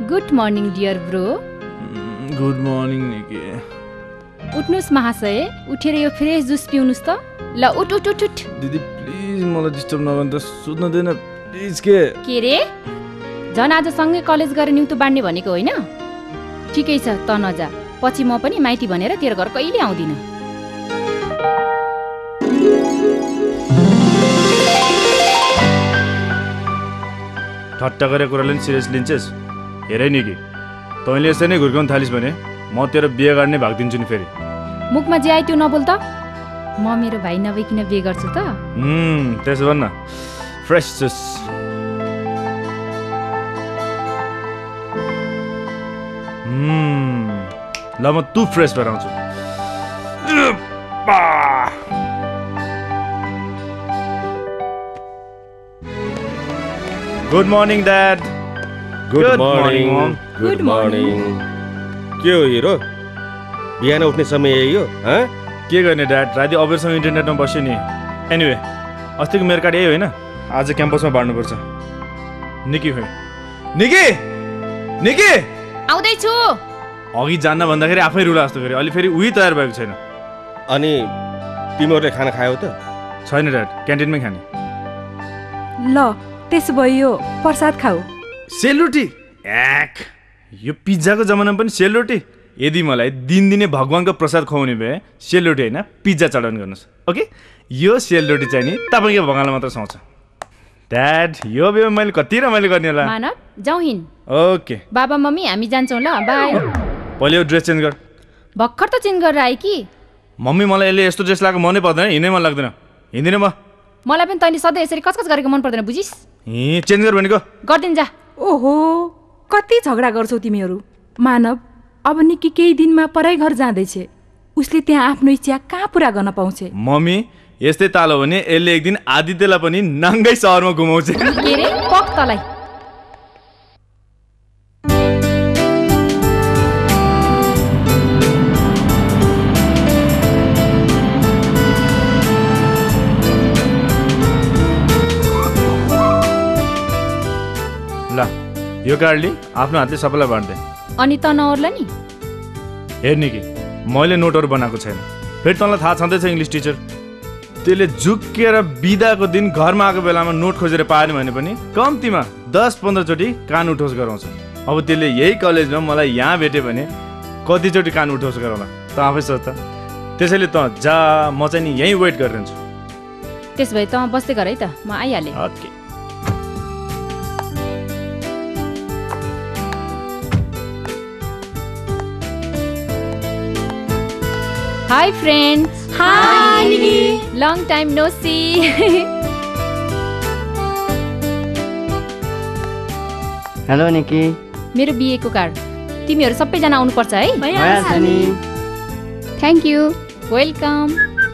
Good morning dear bro. Good morning Niki. उठ्नुस् महाशय, उठेर यो फ्रेस जुस पिउनुस् त। ल उठ उठ उठ उठ। दिदी प्लिज मलाई डिस्टर्ब नगर्नु त, सुत्न देन प्लिज। के रे झन् आज सँगै कलेज गएर निउतो बाँड्ने भनेको होइन? ठिकै छ त नजा, पछि म पनि माइती भनेर तेरो घर कहिले आउँदिन। ठट्टा गरेको कुराले नि सिरियस लिन्छस्? हेरै नि कि तैँले यसै नै घुर्काउन थालिस् भने म तेरो बिहे गर्ने भाग दिन्छु नि फेरि। मुखमा जे आयो त्यो नबोल त। म मेरो भाइ नभइकन बिहे गर्छु त। त्यसो भन्न फ्रेस जुस। ल म तँ फ्रेस भएर आउँछु। Good morning dad. Good morning mom. Good morning. के हो हिरो, बिहान उठ्ने समय यही हो? के गर्ने ड्याड, राति अबेरसम्म इन्टरनेटमा बस्यो नि। एनिवे अस्तिको मेरो कार्ड यही होइन, आज क्याम्पसमा बाँड्नुपर्छ। निकी खोइ? निकी निकी आउँदैछु। अघि जान्न भन्दाखेरि आफै रुला जस्तो गरे, अलि फेरि उही तयार भएको छैन। अनि तिमीहरूले खाना खायौ त? छैन ड्याड, क्यान्टिनमै खाने। ल त्यसो भए यो प्रसाद खाऊ। सेलरोटी? यो पिज्जाको जमानामा पनि सेलरोटी? यदि मलाई दिनदिनै भगवानको प्रसाद खुवाउने भए सेलरोटी होइन पिज्जा चढाउन गर्नुहोस्। ओके, यो सेलरोटी चाहिँ नि तपाईँको भँगालो मात्र सुहाउँछ। ड्याड यो बेला मैले कति रमाइलो गर्ने होला। मानव जाउँ हिँड। ओके बाबा मम्मी हामी जान्छौँ ल, बाई। पहिले यो ड्रेस चेन्ज गर। भर्खर त चेन्ज गरेर आएँ कि। मम्मी मलाई यसले यस्तो ड्रेस लगाएको मनै पर्दैन, हिँड्नै मन लाग्दैन। हिँड्दिनँ म। मलाई पनि तैँले सधैँ यसरी कचकच गरेको मन पर्दैन, बुझिस्? चेन्ज गर भनेको। गर्दिन जा। ओहो कति झगडा गर्छौ तिमीहरू। मानव अब निकी केही दिनमा पराई घर जाँदैछ, उसले त्यहाँ आफ्नो इच्छा कहाँ पुरा गर्न पाउँछ? मम्मी यस्तै ताल हो भने यसले एक दिन आदित्यलाई पनि नाङ्गै सहरमा घुमाउँछ। के रे पक तलाई। ल यो कार्डले आफ्नो हातले सबैलाई बाँड्दै। अनि त नओर्ला नि। हेर्ने कि मैले नोटहरू बनाएको छैन, फेरि तँलाई थाहा छँदैछ इङ्ग्लिस टिचर, त्यसले झुक्किएर बिदाको दिन घरमा आएको बेलामा नोट खोजेर पाएन भने पनि कम्तीमा 10-15 चोटि कान उठोस गराउँछ। अब त्यसले यही कलेजमा मलाई यहाँ भेट्यो भने कतिचोटि कान उठोस गराउला त आफै सोच त। त्यसैले त जा, म चाहिँ नि यहीँ वेट गरिरहन्छु। त्यस भए त बस्दै गर है त, म आइहालेँ। Okay. Hi friends. Hi. Long time no see. Hello Niki. मेरो बिहेको कार्ड, तिमीहरू सबैजना आउनुपर्छ है। भइहाल्छ नि। Thank you, welcome.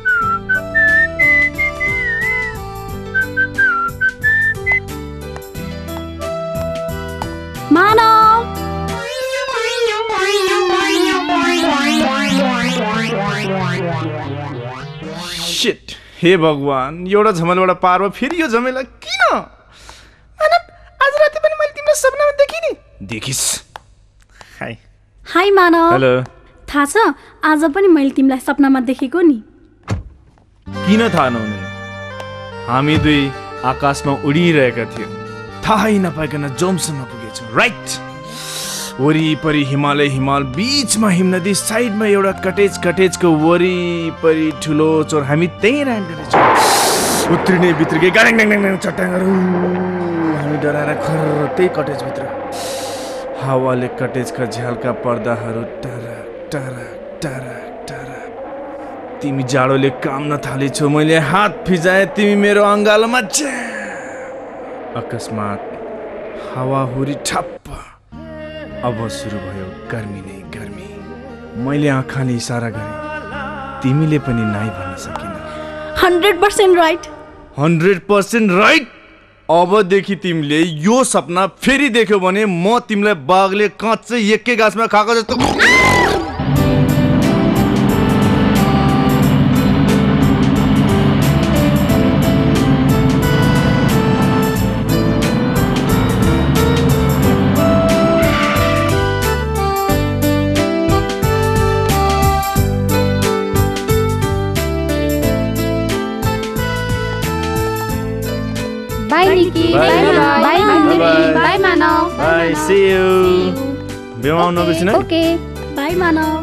Manav shit, हे भगवान, एउटा झमेलाबाट पार भयो, फेरि यो झमेला किन? मानव आज राति पनि मैले तिम्रो सपनामा देखेँ नि। देखिस्? हाई। हाई मानव। हेलो। थाहा छ आज पनि मैले तिमीलाई सपनामा देखेको नि। किन थाहा नहुने? हामी दुई आकाशमा उडिरहेका थियौँ, थाहै नपाइकन जोमसम्म पुगेछौँ, राइट? वरिपरि हिमालय, हिमाल, बीचमा हिमनदी, साइडमा एउटा कटेजको वरिपरि ठुलो चोर। हामी त्यहीँ राइड गरेछौँ। उत्रिने बित्रिके गाडङ चट्टाङहरू, हामी डराएर खर त्यही कटेजभित्र। हावाले कटेजका झ्यालका पर्दाहरू टरक टरक टरक टरक। तिमी जाडोले काम्न थालेछौ, मैले हात फिजाएँ, तिमी मेरो अङ्गालोमा अकस्मात हावाहुरी ठप्प। अब सुरु भयो गर्मी नै गर्मी। मैले आँखाले इसारा गरेँ, तिमीले पनि नाइ भन्न सकिन। 100% राइट। 100% राइट। अबदेखि तिमीले यो सपना फेरि देख्यौ भने म तिमीलाई बाघले काँच्चै एकै गाछमा खाएको जस्तो। Bye Niki Bye. Bye Bye. Bye Manav bye see you बेमा आउनु बिर्सिन है? ओके बाई मानव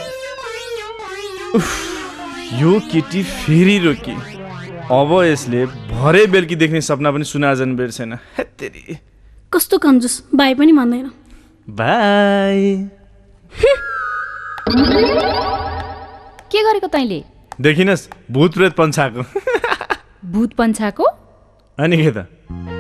यो केटी फेरि रोकी अब यसले भरे बेलुकी देख्ने सपना पनि सुनाजन बिर्सेन हेत्तेरी कस्तो कन्जुस बाई पनि भन्दैन बाई के गरेको तैँले देखिनस् भूत प्रेत पन्छाको भूत पन्छाको अनि के त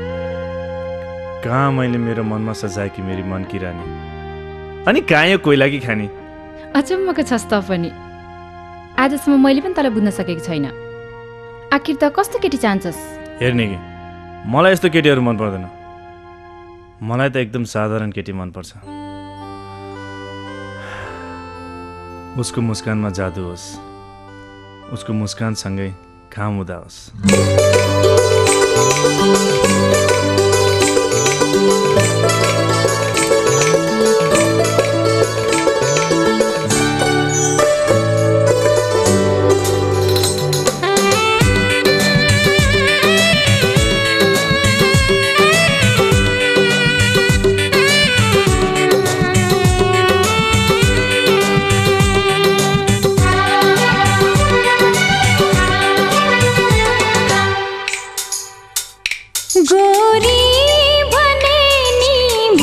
कहाँ मैले मेरो मनमा सजाए कि मेरी मन की रानी अनि कहाँ यो कोइला कि खानी अचम्मको छस् त पनि आजसम्म मैले पनि तँलाई बुझ्न सकेको छैन आखिर त कस्तो केटी चाहन्छस् हेर्ने कि मलाई यस्तो केटीहरू मन पर्दैन मलाई त एकदम साधारण केटी मनपर्छ उसको मुस्कानमा जादु होस् उसको मुस्कानसँगै घाम उदा होस् गोरी भने नि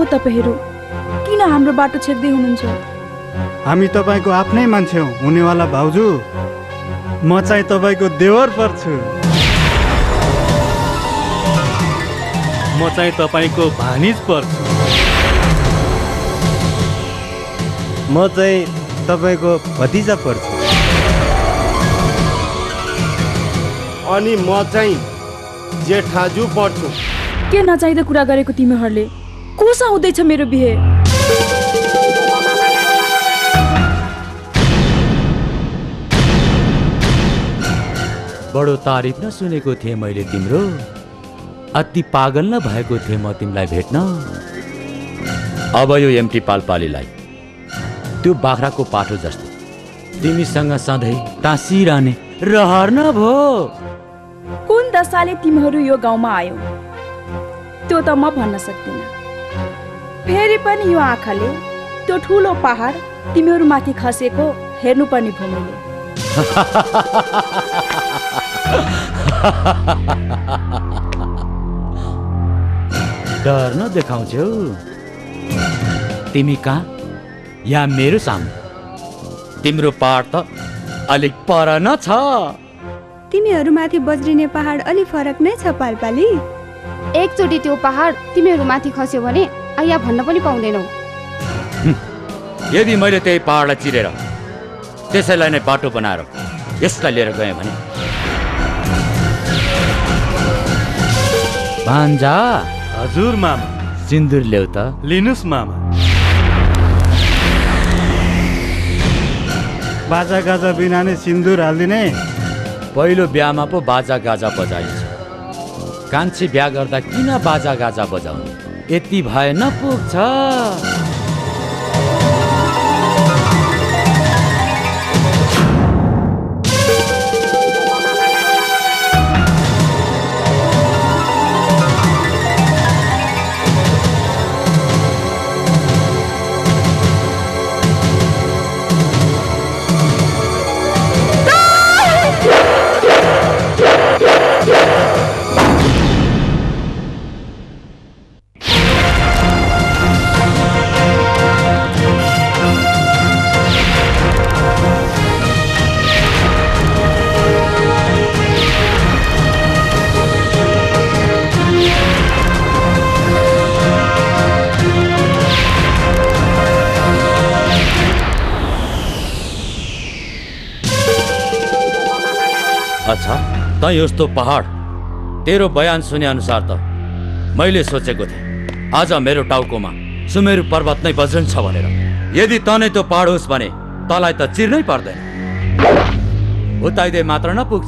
हो तपाईँहरू? किन हाम्रो बाटो छेक्दै हुनुहुन्छ? हामी तपाईँको आफ्नै मान्छे हौ हुनेवाला भाउजू। म चाहिँ तपाईँको देवर पर्छु। म चाहिँ तपाईँको भानिज पर्छु। म चाहिँ तपाईँको भतिजा पर्छु। अनि म चाहिँ जेठाजु पर्छु। के नचाहिँदा कुरा गरेको तिमीहरूले? कोसा हुँदैछ मेरो बिहे? बडो तारिफ न सुनेको थिएँ मैले तिम्रो। अति पागल न भएको थिएँ म तिमीलाई भेट्न। अब यो एम्टी पालपालीलाई त्यो बाख्राको पाठो जस्तो तिमीसँग सधैँ टाँसिरहने रहर न भो। कुन दशाले तिमीहरू यो गाउँमा आयो त्यो त म भन्न सक्दिनँ। फेरि पनि यो आँखाले त्यो ठुलो पहाड तिमीहरू माथि खसेको हेर्नुपर्ने भयो मैले। डर न देखाउँछौ तिमी कहाँ या मेरो सामु? तिम्रो पहाड त अलिक पर न छ। तिमीहरू माथि बज्रिने पहाड अलि फरक नै छ पालपाली। एकचोटि त्यो पहाड तिमीहरू माथि खस्यो भने आया भन्न पनि पाउँदैनौ। यदि मैले त्यही पहाडलाई चिरेर त्यसैलाई नै बाटो बनाएर यसलाई लिएर गएँ भने भान्जा। हजुर मामा। सिन्दुर ल्याउ त। लिनुस् मामा। बाजा गाजा बिना नै सिन्दुर हालिदिने? पहिलो बिहामा पो बाजा गाजा बजाइन्छ। कान्छी बिहा गर्दा किन बाजा गाजा बजाउने? यति भए न पुग्छ। अच्छा त यस्तो पहाड तेरो बयान सुने अनुसार त मैले सोचेको थिएँ आज मेरो टाउकोमा सुमेरु पर्वत नै बज्रन्छ भनेर। यदि त नै त्यो पहाड होस् भने तलाई त चिर्नै पर्दैन, उताइदे मात्र न पुग्छ।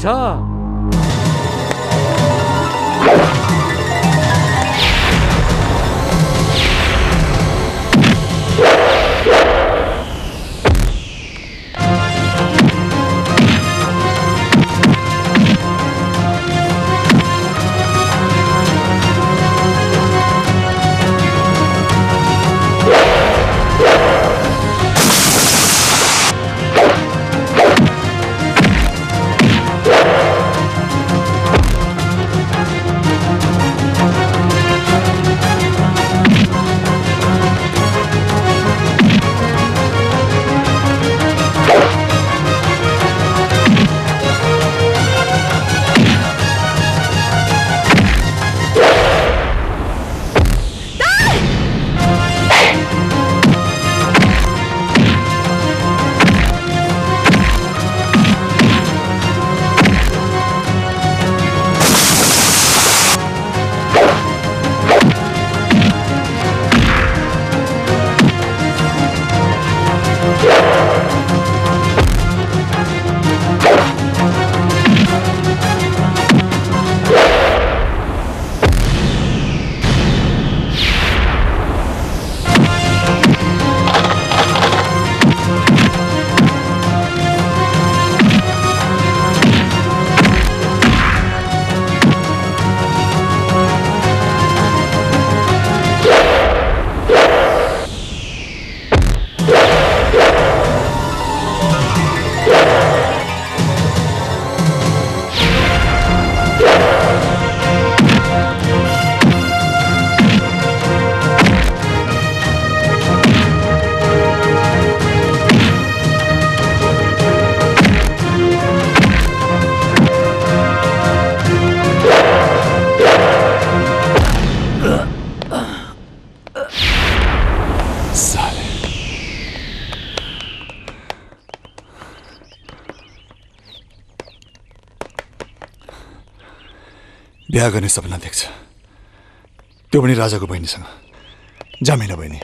बिहा गर्ने सपना देख्छ, त्यो पनि राजाको बहिनीसँग। जामिना बहिनी।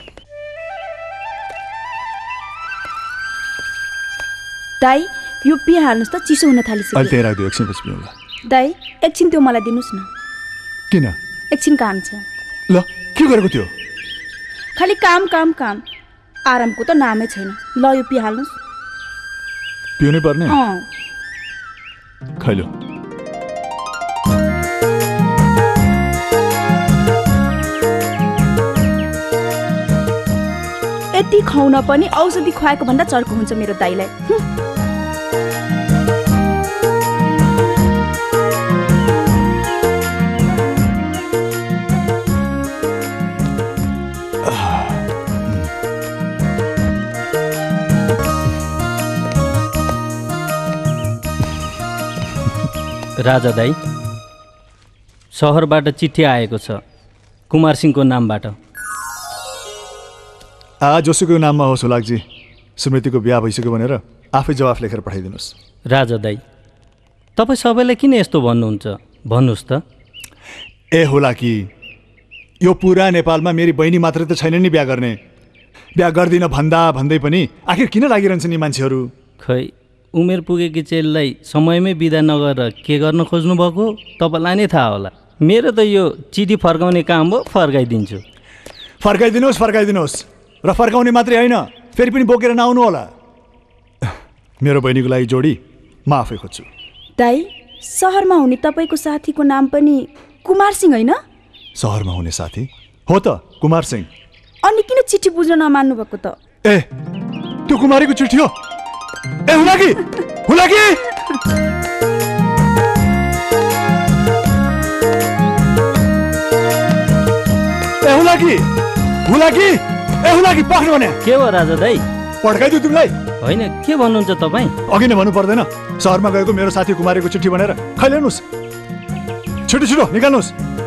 दाई यो पिहाल्नुहोस् त, चिसो हुन थालिसक्यो। अहिले त्यही राखिदियो, एकछिन पछि पिउँला। दाई एकछिन त्यो मलाई दिनुहोस् न। किन? एकछिन काम छ। ल के गरेको थियो? खालि काम काम काम, आरामको त नामै छैन। ल यो पिहाल्नुहोस्। पिउनै पर्ने? खैलो। यति खुवाउन पनि औषधि खुवाएको भन्दा चर्को हुन्छ मेरो दाइलाई। राजा दाई, सहरबाट चिठी आएको छ, कुमार सिंहको नामबाट। जोसुको नाममा होस् हुलाकजी, स्मृतिको बिहा भइसक्यो भनेर आफै जवाफ लेखेर पठाइदिनुहोस्। राजा दाई, तपाईँ सबैलाई किन यस्तो भन्नुहुन्छ? भन्नुहोस् त। ए हुलाकी, यो पुरा नेपालमा मेरी बहिनी मात्रै त छैन नि बिहा गर्ने। बिहा गर्दिन भन्दै पनि आखिर किन लागिरहन्छ नि मान्छेहरू? खै, उमेर पुगेकी चेलीलाई समयमै बिदा नगरेर के गर्न खोज्नु भएको तपाईँलाई नै थाहा होला। मेरो त यो चिठी फर्काउने काम हो, फर्काइदिन्छु। फर्काइदिनुहोस् र फर्काउने मात्रै होइन, फेरि पनि बोकेर नआउनु होला। मेरो बहिनीको लागि जोडी म आफै खोज्छु। दाई, सहरमा हुने तपाईँको साथीको नाम पनि कुमार सिंह होइन? सहरमा हुने साथी हो त कुमार सिंह। अनि किन चिठी बुझ्न नमान्नु भएको त? ए त्यो कुमारीको चिठी हो? ए हुलाकी, हुलाकी! ए हुलाकी, हुलाकी! ए हुलाकी, पक्नु भने। के हो राजा दाई? पड्काइदियो तिमीलाई? होइन, के भन्नुहुन्छ तपाईँ? अघि नै भन्नु पर्दैन? सहरमा गएको मेरो साथी कुमारीको चिठी भनेर खैल्याउनुहोस्। छिटो छिटो निकाल्नुहोस्।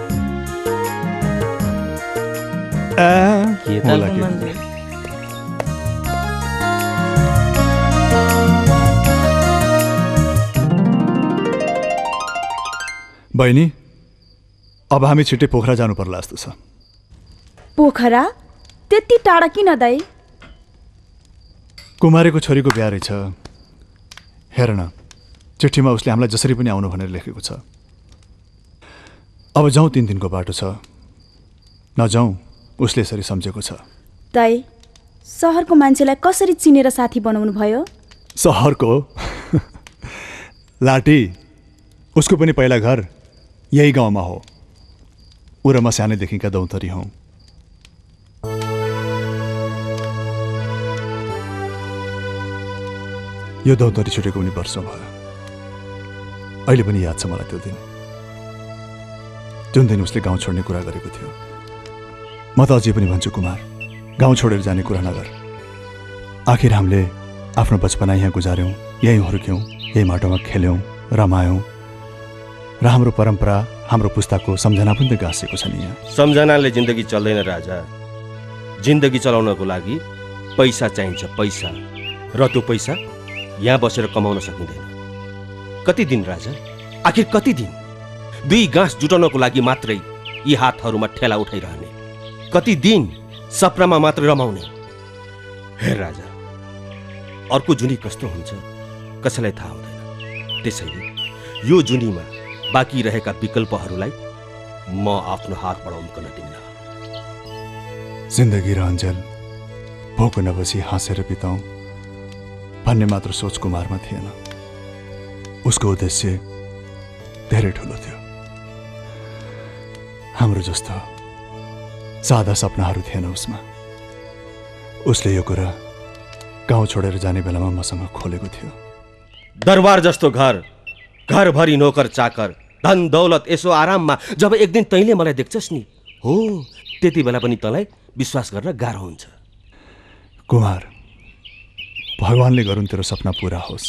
बहिनी, अब हामी छिट्टै पोखरा जानु पर्ला जस्तो छ। पोखरा? त्यति टाढा किन दाई? कुमारीको छोरीको बिहा रहेछ। हेर न, चिठीमा उसले हामीलाई जसरी पनि आउनु भनेर लेखेको छ। अब जाउँ, 3 दिनको बाटो छ, नजाउँ उसले यसरी सम्झेको छ। दाई, सहरको मान्छेलाई कसरी चिनेर साथी बनाउनु भयो? सहरको लाटी, उसको पनि पहिला घर यही गाउँमा हो। ऊ र म सानैदेखिका दौतरी हौँ। यो दौतरी छुटेको पनि वर्ष भयो। अहिले पनि याद छ मलाई त्यो दिन, जुन दिन उसले गाउँ छोड्ने कुरा गरेको थियो। म त अझै पनि भन्छु कुमार, गाउँ छोडेर जाने कुरा नगर। आखिर हामीले आफ्नो बचपना यहाँ गुजार्यौँ, यहीँ हुर्क्यौँ, यही माटोमा खेल्यौँ, रमायौँ र हाम्रो परम्परा, हाम्रो पुस्ताको सम्झना पनि त गाँसेको छ नि यहाँ। सम्झनाले जिन्दगी चल्दैन राजा। जिन्दगी चलाउनको लागि पैसा चाहिन्छ, पैसा। र त्यो पैसा यहाँ बसेर कमाउन सकिँदैन। कति दिन राजा, आखिर कति दिन? 2 गाँस जुटाउनको लागि मात्रै यी हातहरूमा ठेला उठाइरहने। कति दिन सपनामा मात्र रमाउने। हे राजा, अर्को जुनी कस्तो हुन्छ कसैलाई थाहा हुँदैन। त्यसैले यो जुनीमा बाँकी रहेका विकल्पहरूलाई म आफ्नो हात बढाउन दिन्न। जिन्दगी र अन्जेल भोको नबसी हाँसेर बिताउँ भन्ने मात्र सोच कुमारमा थिएन। उसको उद्देश्य धेरै ठुलो थियो। हाम्रो जस्तो सादा सपनाहरू थिएन उसमा। उसले यो कुरा गाउँ छोडेर जाने बेलामा मसँग खोलेको थियो। दरबार जस्तो घर, घरभरि नोकर चाकर, धन दौलत, यसो आराममा जब एक दिन तैँले मलाई देख्छस् नि, हो त्यति बेला पनि तँलाई विश्वास गर्न गाह्रो हुन्छ। कुमार, भगवानले गरून् तेरो सपना पूरा होस्,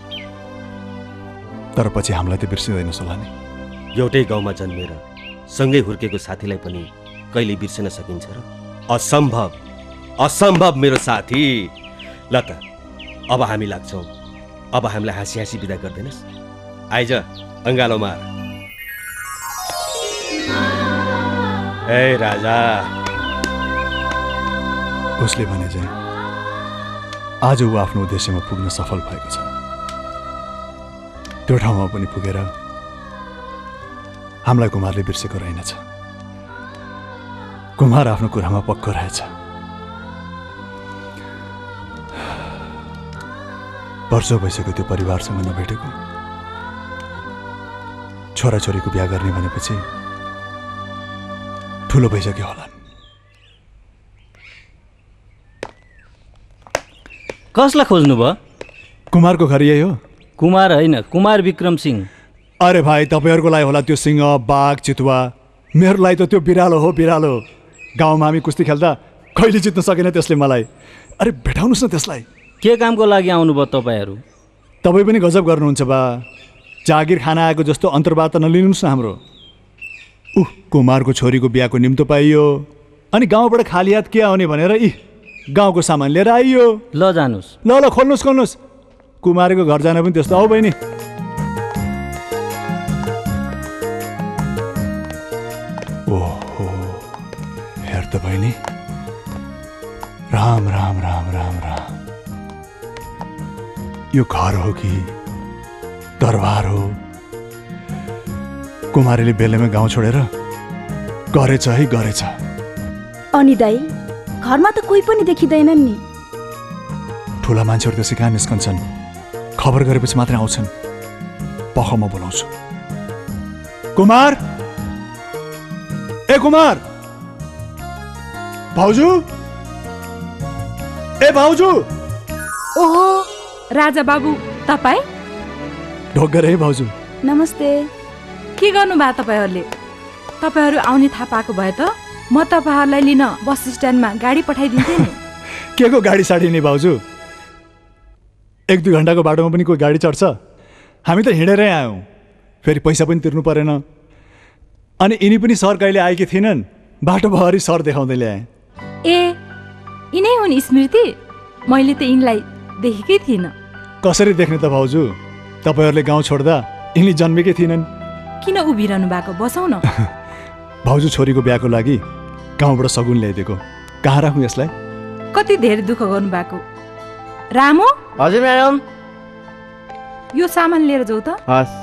तर पछि हामीलाई त बिर्सिँदैन होला नि। एउटै गाउँमा जन्मेर सँगै हुर्केको साथीलाई पनि कहिले बिर्सन सकिन्छ र? असम्भव, असम्भव मेरो साथी। ल त अब हामी लाग्छौँ। अब हामीलाई हाँसी हाँसी बिदा गर्दैनस्? आइज अङ्गालो मार। ए राजा, उसले भने चाहिँ आज ऊ आफ्नो उद्देश्यमा पुग्न सफल भएको छ। त्यो ठाउँमा पनि पुगेर हामीलाई कुमारले बिर्सेको रहेनछ। कुमार आफ्नो कुरामा पक्को रहेछ। वर्षौँ भइसक्यो त्यो परिवारसँग नभेटेको। छोराछोरीको बिहा गर्ने भनेपछि ठुलो भइसक्यो होला। कसलाई खोज्नु भयो? कुमारको घर यही हो? कुमार होइन, कुमार विक्रम सिंह। अरे भाइ, तपाईँहरूको लागि होला त्यो सिंह, बाघ, चितुवा। मेरो लागि त त्यो बिरालो हो, बिरालो। गाउँमा हामी कुस्ती खेल्दा कहिले जित्न सकेन त्यसले मलाई। अरे भेटाउनुहोस् न त्यसलाई। के कामको लागि आउनुभयो तपाईँहरू? तपाईँ पनि गजब गर्नुहुन्छ बा। जागिर खाना आएको जस्तो अन्तर्वार्ता नलिनुहोस् न हाम्रो। कुमारको छोरीको बिहाको निम्तो पाइयो अनि गाउँबाट खाली हात के आउने भनेर गाउँको सामान लिएर आइयो। ल जानुस्। ल खोल्नुहोस्। कुमारको घर जान पनि त्यस्तो। आऊ बहिनी। ओहो, हेर त बहिनी। राम राम राम राम राम। यो घर हो कि दरबार हो? कुमारीले बेलैमा गाउँ छोडेर गरेछ है गरेछ। अनि दाइ, घरमा त कोही पनि देखिँदैनन् नि। ठुला मान्छेहरू त्यसै कहाँ निस्कन्छन्? खबर गरेपछि मात्रै आउँछन्। पख म बोलाउँछु। कुमार, ए कुमार, भाउजू, ए भाउजू। ओहो, राजा बाबु तपाईँ? ढोकर है भाउजू। नमस्ते। के गर्नुभयो तपाईँहरूले? तपाईँहरू आउने थाहा पाएको भए त म तपाईँहरूलाई लिन बस स्ट्यान्डमा गाडी पठाइदिन्थेँ नि। के को गाडी साडी नि भाउजू? 1-2 घन्टाको बाटोमा पनि कोही गाडी चढ्छ? हामी त हिँडेरै आयौँ। फेरि पैसा पनि तिर्नु परेन। अनि यिनी पनि सर कहिले आएकी थिएनन्। बाटोभरि सर देखाउँदै ल्याएँ। ए, यिनै हुन् स्मृति? मैले त यिनलाई देखेकै थिइनँ। कसरी देख्ने त भाउजू? तपाईँहरूले गाउँ छोड्दा यिनी जन्मेकै थिएनन्। किन उभिरहनु भएको? बसौँ न। भाउजू छोरीको बिहाको लागि गाउँबाट सगुन ल्याइदिएको। कहाँ राखौँ यसलाई? कति धेरै दुःख गर्नुभएको। रामो। हजुर म्याडम। यो सामान लिएर जाऊ त। हस्।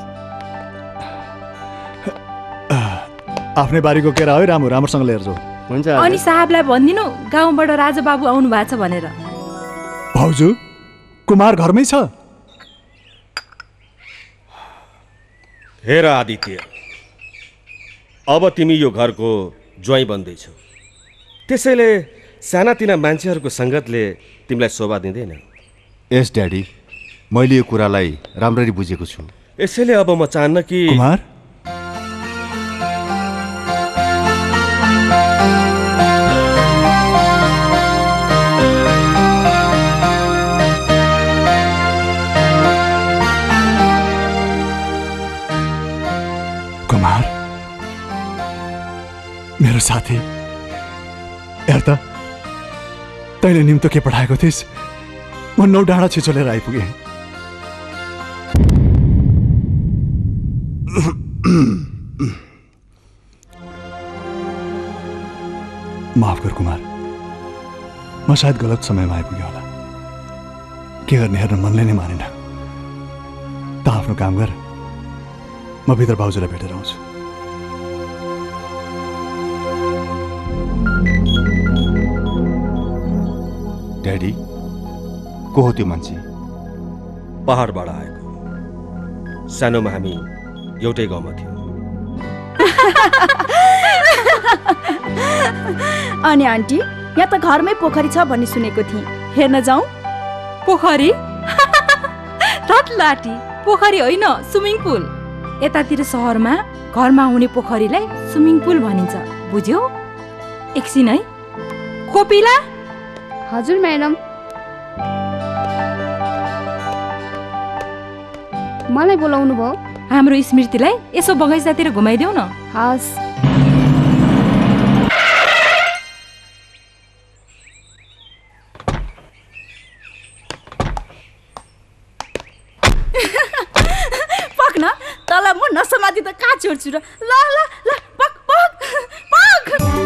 आफ्नै बारीको केरा हो रामो, राम्रोसँग लिएर जाऊ। हुन्छ। अनि साहबलाई भनिदिनु गाउँबाट राजा बाबु आउनु भएको छ भनेर। भाउजू, कुमार घरमै छ? हेर आदित्य, अब तिमी यो घरको ज्वाइँ बन्दैछौ। त्यसैले सानातिना मान्छेहरूको सङ्गतले तिमीलाई शोभा दिँदैन। यस ड्याडी, मैले यो कुरालाई राम्ररी बुझेको छु। यसैले अब म चाहन्न कि कुमार, कुमार मेरो साथी, हेर त तैँले निम्तो के पठाएको थिइस्? म 9 डाँडा छिचोलेर आइपुगेँ। माफ गर कुमार, म सायद गलत समयमा आइपुगेँ होला। के गर्ने हेर्न मनले नै मानेन। त आफ्नो काम गर, म भित्र भाउजूलाई भेटेर आउँछु। ड्याडी, को हो त्यो मान्छे? पहाडबाट आएको। सानोमा हामी एउटै गाउँमा थियौँ। अनि आन्टी, यहाँ त घरमै पोखरी छ भन्ने सुनेको थिएँ। हेर्न जाउँ? पोखरी? तत्लाटी पोखरी होइन, स्विमिङ पुल। यतातिर सहरमा घरमा हुने पोखरीलाई स्विमिङ पुल भनिन्छ, बुझ्यौ? एकछिन है। कोपिला। हजुर म्याडम। मलाई बोलाउनु भयो? हाम्रो स्मृतिलाई यसो बगैँचातिर घुमाइदेऊ न। हस्। पक्न, तल म नसमाति त कहाँ छोड्छु र। ल ल ल, पक पक पक।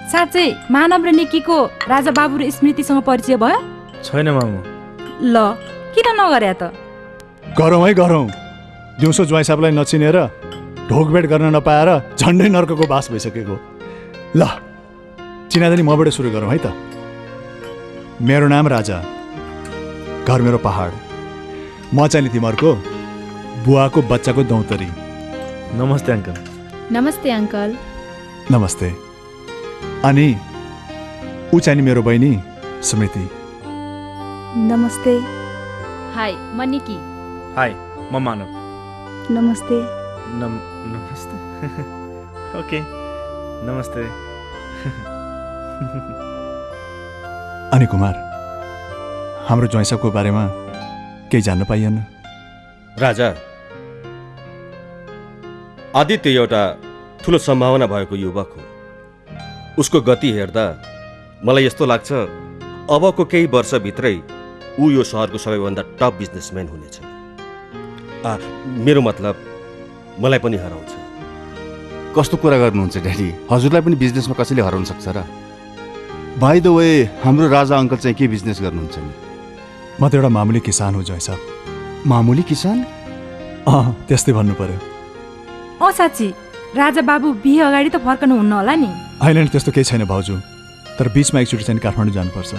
साँच्चै मानव र निकीको राजा बाबु र स्मृतिसँग परिचय भयो? छैन मामु। ल किन नगर्या त? गरौँ है गरौँ। दिउँसो ज्वाइँ साहबलाई नचिनेर ढोकभेट गर्न नपाएर झन्डै नर्कको बास भइसकेको। ल चिनाजानी मबाट सुरु गरौँ है त। मेरो नाम राजा, घर मेरो पहाड। म चाहिँ नि तिमीहरूको बुवाको बच्चाको दौतरी। नमस्ते अङ्कल। नमस्ते अङ्कल। नमस्ते। अनि ऊ चाहिँ नि मेरो बहिनी स्मृति। नमस्ते। हाई म निकी। हाई म मानव। नमस्ते। नमस्ते। ओके नमस्ते। अनि कुमार, हाम्रो ज्वाइँ साहबको बारेमा केही जान्न पाइएन? राजा, आदित्य एउटा ठुलो सम्भावना भएको युवक हो। उसको गति हेर्दा मलाई यस्तो लाग्छ अबको केही वर्षभित्रै ऊ यो सहरको सबैभन्दा टप बिजनेसम्यान हुनेछ। मेरो मतलब मलाई पनि हराउँछ। कस्तो कुरा गर्नुहुन्छ ड्याडी? हजुरलाई पनि बिजनेसमा कसैले हराउन सक्छ र? बाइ द वे, हाम्रो राजा अङ्कल चाहिँ के बिजनेस गर्नुहुन्छ नि? म त एउटा मामुली किसान हो ज्वाइँ साहब। मामुली किसान? त्यस्तै भन्नु पर्यो। साँच्ची राजा बाबु बिहे अगाडि त फर्कनु हुन्न होला नि? होइन नि, त्यस्तो केही छैन भाउजू। तर बिचमा एकचोटि चाहिँ काठमाडौँ जानुपर्छ।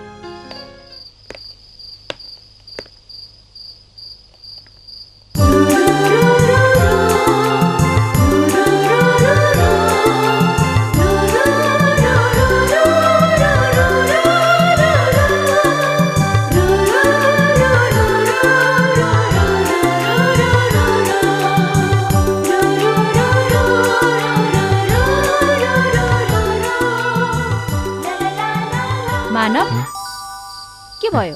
के भयो?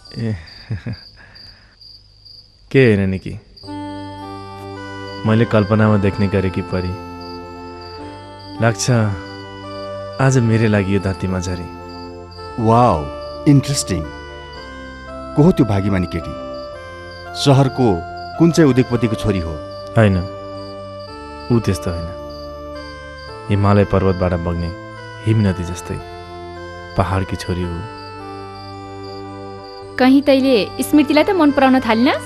के होइन नि कि मैले कल्पनामा देख्ने गरेकी परी लाग्छ आज मेरै लागि यो धरतीमा झरी। Wow, interesting. को हो त्यो भागीमानी केटी? सहरको कुन चाहिँ उद्योगपतिको छोरी हो? होइन, ऊ त्यस्तो होइन। हिमालय पर्वतबाट बग्ने हिमनदी जस्तै पहाडकी छोरी हो। कहीँ तैले स्मृतिलाई त मन पराउन थालिनास्?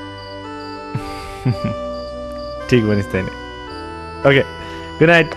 ठिक भनिस् तैले। Okay, good night.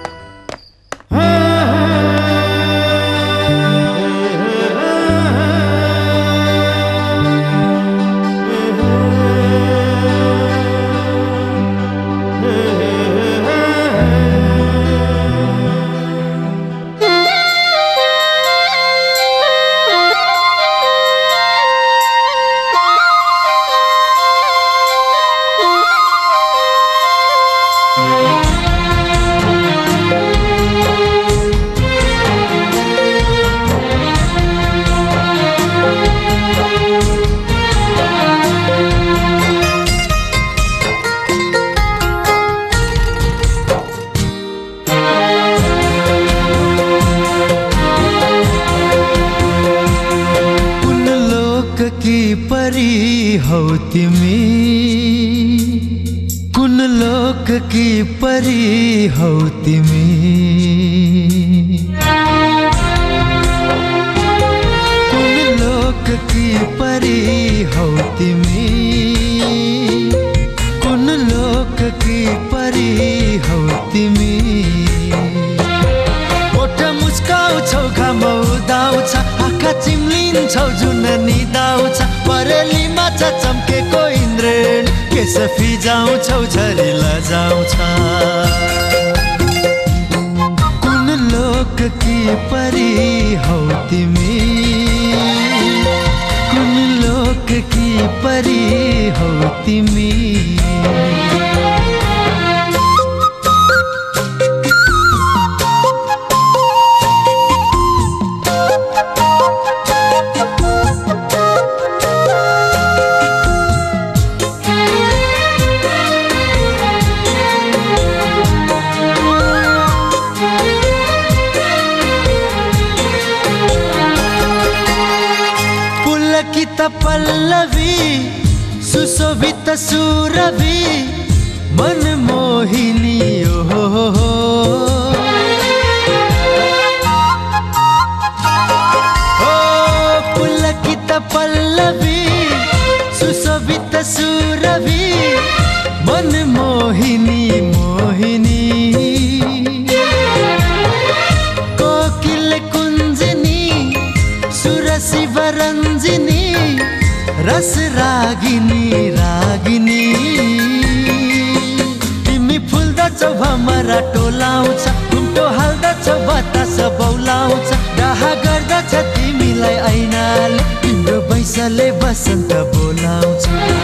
पल्लवी सुशोभित सुरभि मन मोहिनी हो पल्लवी सुशोभित सुरभि मन मोहिनी मोहिनी कोकिल कुञ्जनी सुर शिव रञ्जिनी रस रागिनी रागिनी तिमी फुल्दछौ भमरा टोलाउँछ घुम्टो हाल्दछौ बतास बौलाउँछ डाहा गर्दछ तिमीलाई ऐनाले तिम्रो बैसले बसन्त बोलाउँछ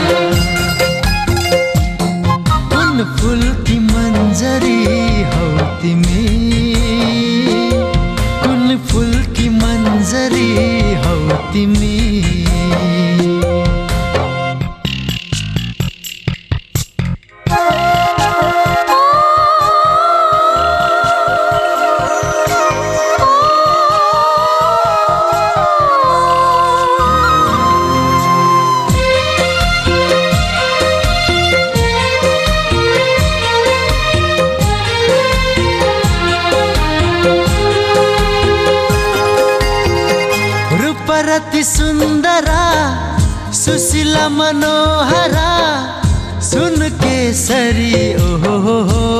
कुन फुलकी मन्जरी हौ तिमी कुन फुलकी मन्जरी हौ तिमी रति सुन्दरा सुशीला मनोहरा सुन केसरी ओहो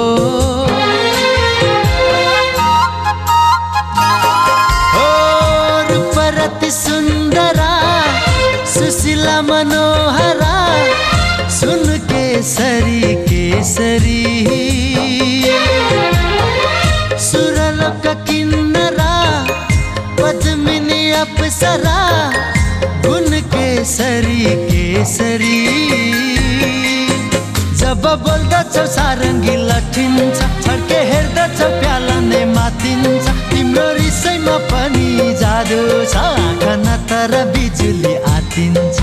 रूप रति सुन्दरा सुशीला मनोहरा सुन केसरी केसरी सुरलोक किन्नरा पद्मिनी अप्सरा गुण केसरी केसरी जब बोल्दछौ सारङ्गी लठिन्छ छड्के हेर्दछौ प्याला नै माथिन्छ तिम्रो रिसैमा पनि जादु छ आँखा नतर बिजुली आतिन्छ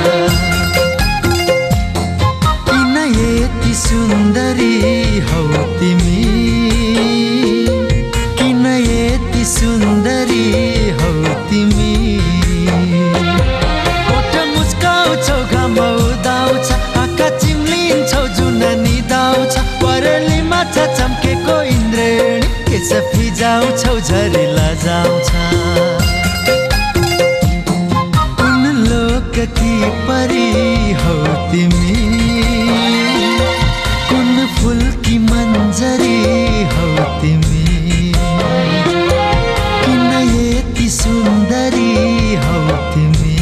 किन यति सुन्दरी हौ तिमी किन यति सुन्दरी हौ तिमी ओठ मुस्काउँछौ घाम उदाउँछ आँखा चिम्लिन्छौ जुन निदाउँछ परेली माछा चम्केको इन्द्रेणी केस फिजाउँछौ झरी लजाउँछ कुन लोककी परी हौ तिमी कुन फुलकी मन्जरी हौ तिमी किन यति सुन्दरी हौ तिमी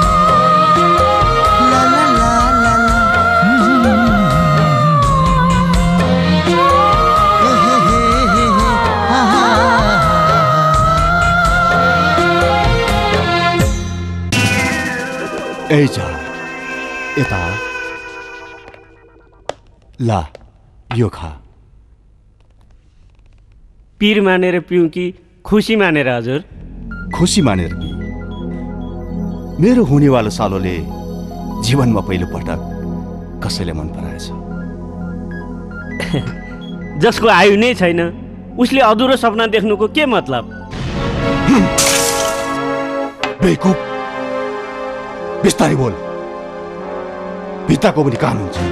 ला ला ला ला ए जा यता ला यो खा पीर मानेर पिउँ कि खुसी मानेर हजुर खुसी मानेर पि मेरो हुनेवाला सालोले जीवनमा पहिलो पटक कसैले मन पराएछ जसको आयु नै छैन उसले अधुरो सपना देख्नुको के मतलब बेवकुफ बिस्तारै बोल पिताको पनि कानुन छ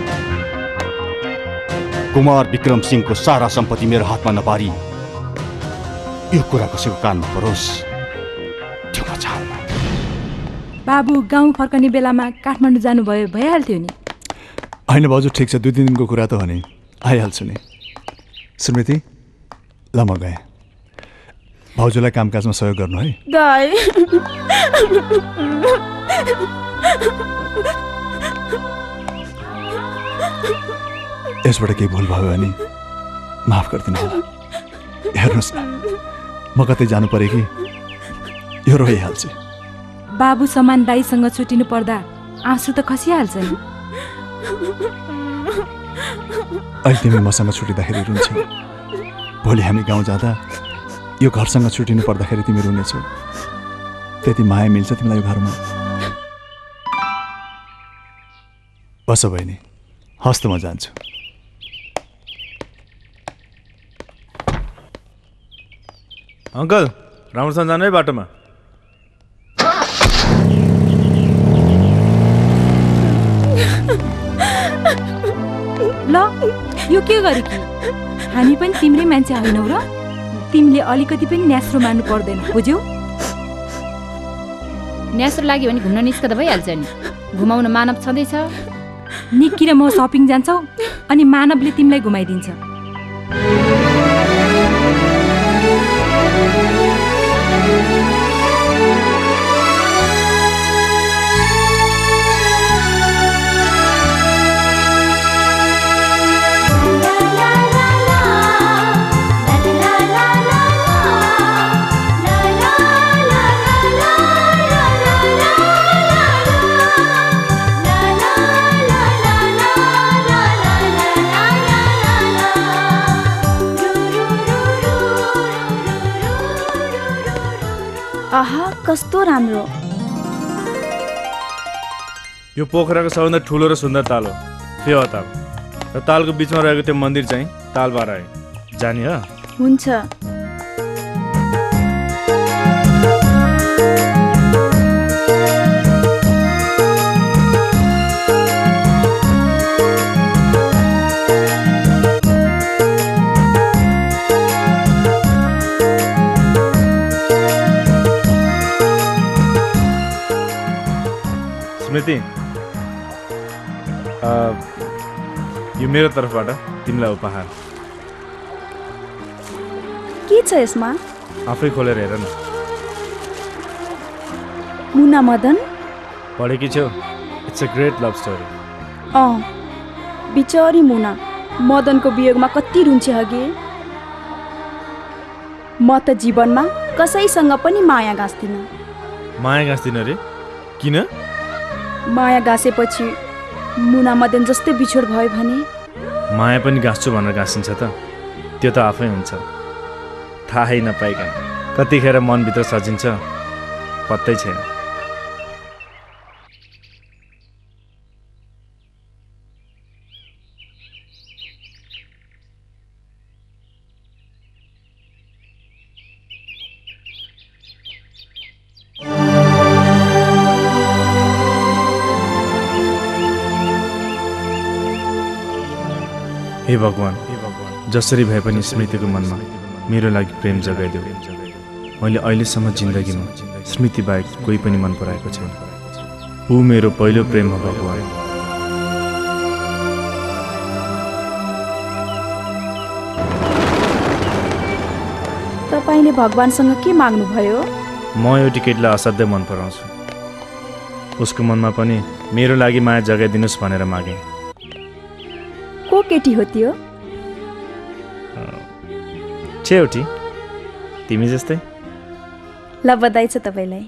कुमार विक्रम सिंहको सारा सम्पत्ति मेरो हातमा नपारी यो कुरा कसैको कानमा परोस् त्यो म चाहन्न बाबु गाउँ फर्कने बेलामा काठमाडौँ जानुभयो भइहाल्थ्यो नि होइन भाउजू ठिक छ 2-3 दिनको कुरा त हो नि आइहाल्छु नि स्मृति ल म गएँ भाउजूलाई कामकाजमा सहयोग गर्नु है दाइ यसबाट केही भुल भयो भने माफ गरिदिनु होला हेर्नुहोस् न म कतै जानु पऱ्यो कि यो रोइहाल्छ बाबु समान दाइसँग छुटिनु पर्दा आँसु त खसिहाल्छ नि अहिले तिमी मसँग छुटिँदाखेरि रुन्छौ भोलि हामी गाउँ जाँदा यो घरसँग छुटिनु पर्दाखेरि तिमी रुनेछौ त्यति माया मिल्छ तिमीलाई यो घरमा बस बहिनी हस्त म जान्छु अंकल राम्रोसँग जानु है बाटोमा ल यो के गरे कि हामी पनि तिम्रै मान्छे होइनौ र तिमीले अलिकति पनि न्यास्रो मान्नु पर्दैन बुझ्यौ न्यास्रो लाग्यो भने घुम्न निस्कदा भइहाल्छ नि। घुमाउन मानव छँदैछ। निक्की र म सपिङ जान्छौ अनि मानवले तिमीलाई घुमाइदिन्छ। आहा कस्तो राम्रो। यो पोखराको सबभन्दा ठुलो र सुन्दर ताल हो फेवा ताल। र तालको बिचमा रहेको त्यो मन्दिर चाहिँ तालबारा है। जाने हो? हुन्छ। स्मृति, यो मेरो तर्फबाट तिमीलाई उपहार। के छ यसमा? आफै खोलेर हेर न। मुना मदन पढेकी छौ? It's a great love story. बिचारी मुना मदनको वियोगमा कति रुन्छे हगे। म त जीवनमा कसैसँग पनि माया गाँस्दिनँ। माया गाँस्दिन रे? किन? माया गाँसेपछि मुना मदन जस्तै बिछोड भयो भने माया पनि गाँस्छु भनेर गाँसिन्छ त? त्यो त आफै हुन्छ। थाहै नपाइकन कतिखेर मनभित्र सजिन्छ पत्तै छैन। हे भगवान, जसरी भए पनि स्मृतिको मनमा मेरो लागि प्रेम जगाइदेऊ। मैले अहिलेसम्म जिन्दगीमा स्मृति बाहेक कोही पनि मन पराएको छैन। ऊ मेरो पहिलो प्रेम हो भगवान। तपाईले भगवानसँग के माग्नुभयो? म यो टिकटलाई असाध्यै मन पराउँछु। उसको मनमा पनि मेरो लागि माया जगाइदिनुहोस् भनेर मागे। को केटी हो त्यो? छेउटी, तिमी जस्तै। ल बधाई छ तपाईलाई।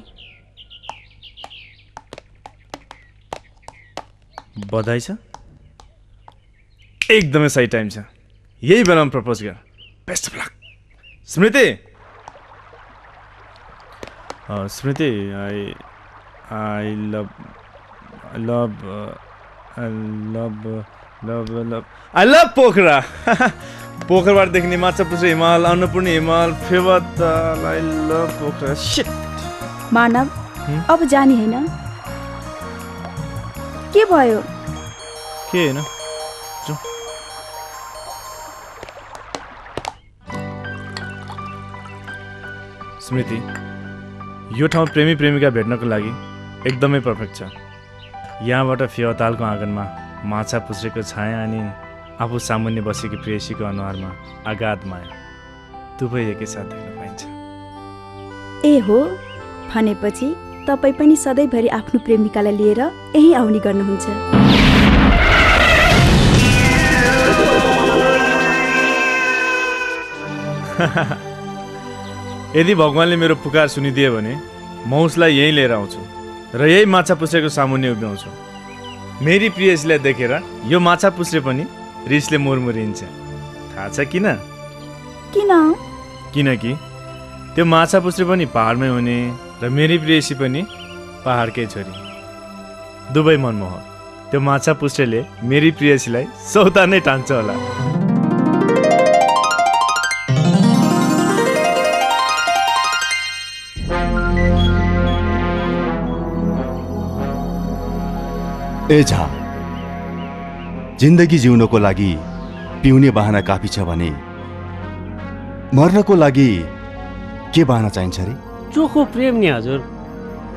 बधाई छ? एकदमै सही टाइम छ। यही बेलामा प्रपोज गर। Best of luck. Smriti, Smriti, I love Pokhara. पोखरबाट देखिने माछा पुछ्रे हिमाल, अन्नपूर्ण हिमाल, Phewa Tal. I love Pokhara. Shit. Manav, अब जाने हैन? के भयो? के हैन? स्मृति, यो ठाउँ प्रेमी प्रेमिका भेट्नको लागि एकदमै पर्फेक्ट छ। यहाँबाट फेवा तालको आँगनमा माछा पुछ्रेको छाया अनि आफू सामुन्ने बसेकी प्रेयसीको अनुहारमा अगाध माया दुवै एकैसाथ देख्न पाइन्छ। ए हो, भनेपछि तपाईँ पनि सधैँभरि आफ्नो प्रेमिकालाई लिएर यही आउने गर्नुहुन्छ। यदि भगवानले मेरो पुकार सुनिदिए भने म उसलाई यहीँ लिएर आउँछु र यही माछा पुछ्रेको सामुन्ने उभ्याउँछु। मेरी प्रेयसीलाई देखेर यो माछा पुछ्रे पनि रिसले मुरमुरिन्छ। थाहा छ किन? किन? किनकि त्यो माछा पुछ्रे पनि पहाडमै हुने र मेरी प्रेयसी पनि पहाडकै छोरी। दुवै मनमोहक। त्यो माछा पुछ्रेले मेरी प्रेयसीलाई सौता नै टान्छ होला। ए झा, जिन्दगी जिउनको लागि पिउने बहाना काफी छ भने मर्नको लागि के बहाना चाहिन्छ रे? चोखो प्रेम नि हजुर।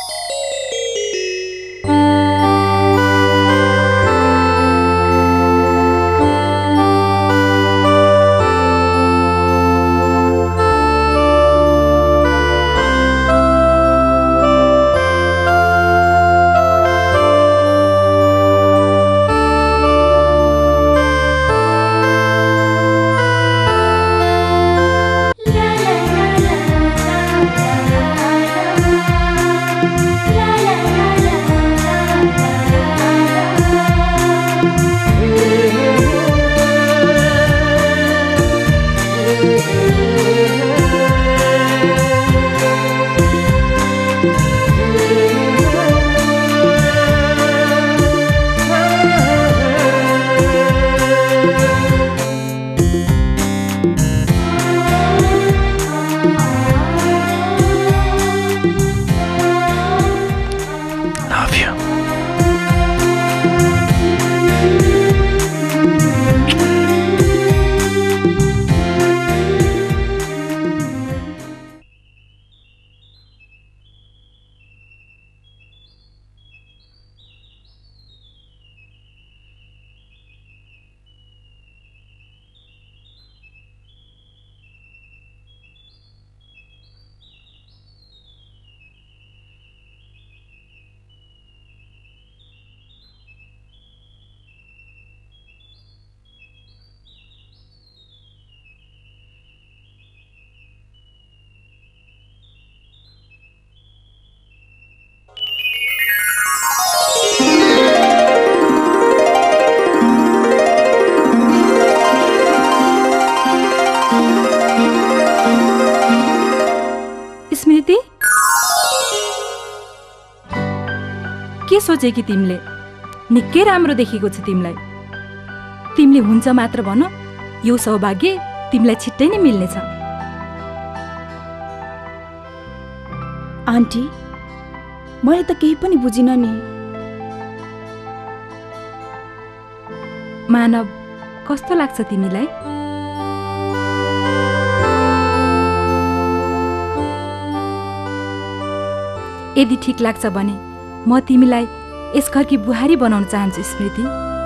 स्मृति? के सोचे कि तिमीले? निकै राम्रो देखेको छ तिमीलाई। तिमीले हुन्छ मात्र भन, यो सौभाग्य तिमीलाई छिट्टै नै मिल्नेछ। आन्टी, मैले त केही पनि बुझिनँ नि। मानव, कस्तो लाग्छ तिमीलाई? यदि ठिक लाग्छ भने म तिमीलाई यस घरकी बुहारी बनाउन चाहन्छु स्मृति।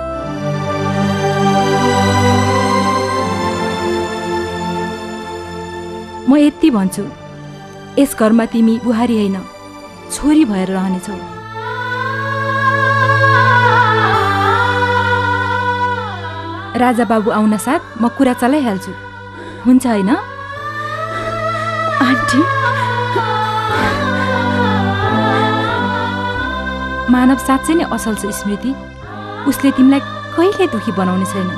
म यति भन्छु, यस घरमा तिमी बुहारी होइन, छोरी भएर रहनेछौ। राजा बाबु आउन साथ म कुरा चलाइहाल्छु, हुन्छ होइन? आन्टी, मानव साँच्चै नै असल छ स्मृति। उसले तिमीलाई कहिले दुखी बनाउने छैन।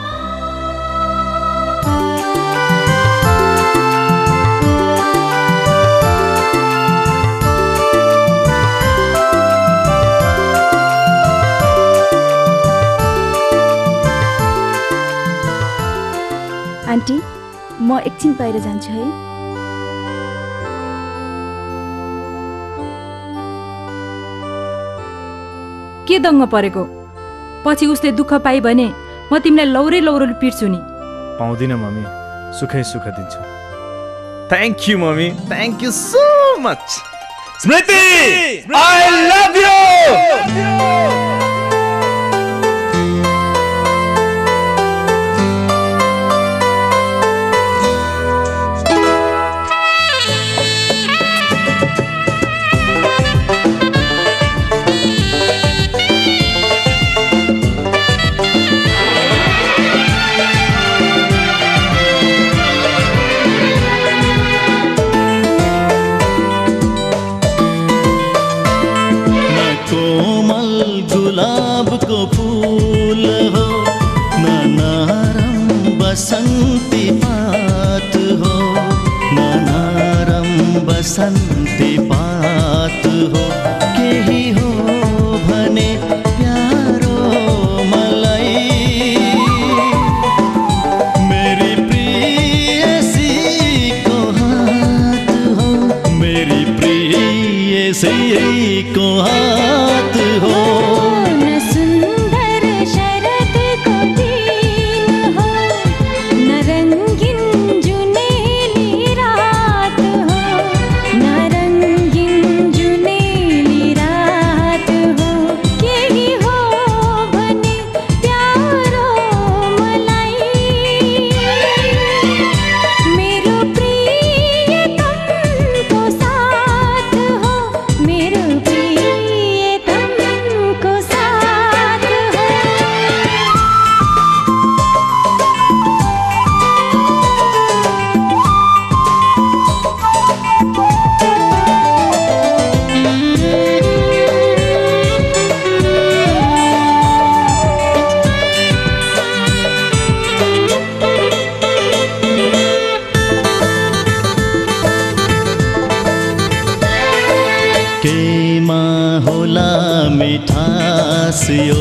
आन्टी, म एकछिन बाहिर जान्छु है। के दङ्ग परेको? पछि उसले दुःख पाइ भने म तिमीलाई लौरै लौरो पिट्छु नि। पाउँदिन मम्मी, सुखै सुख दिन्छु। Thank you mummy, thank you so much. Smriti, I love you. बसंती पात हो, नरम बसंती पात हो, केही हो भने प्यारो मलाई। मेरी प्रियसी को हाथ हो, मेरी प्रियसी को हाथ हो। मिठासियो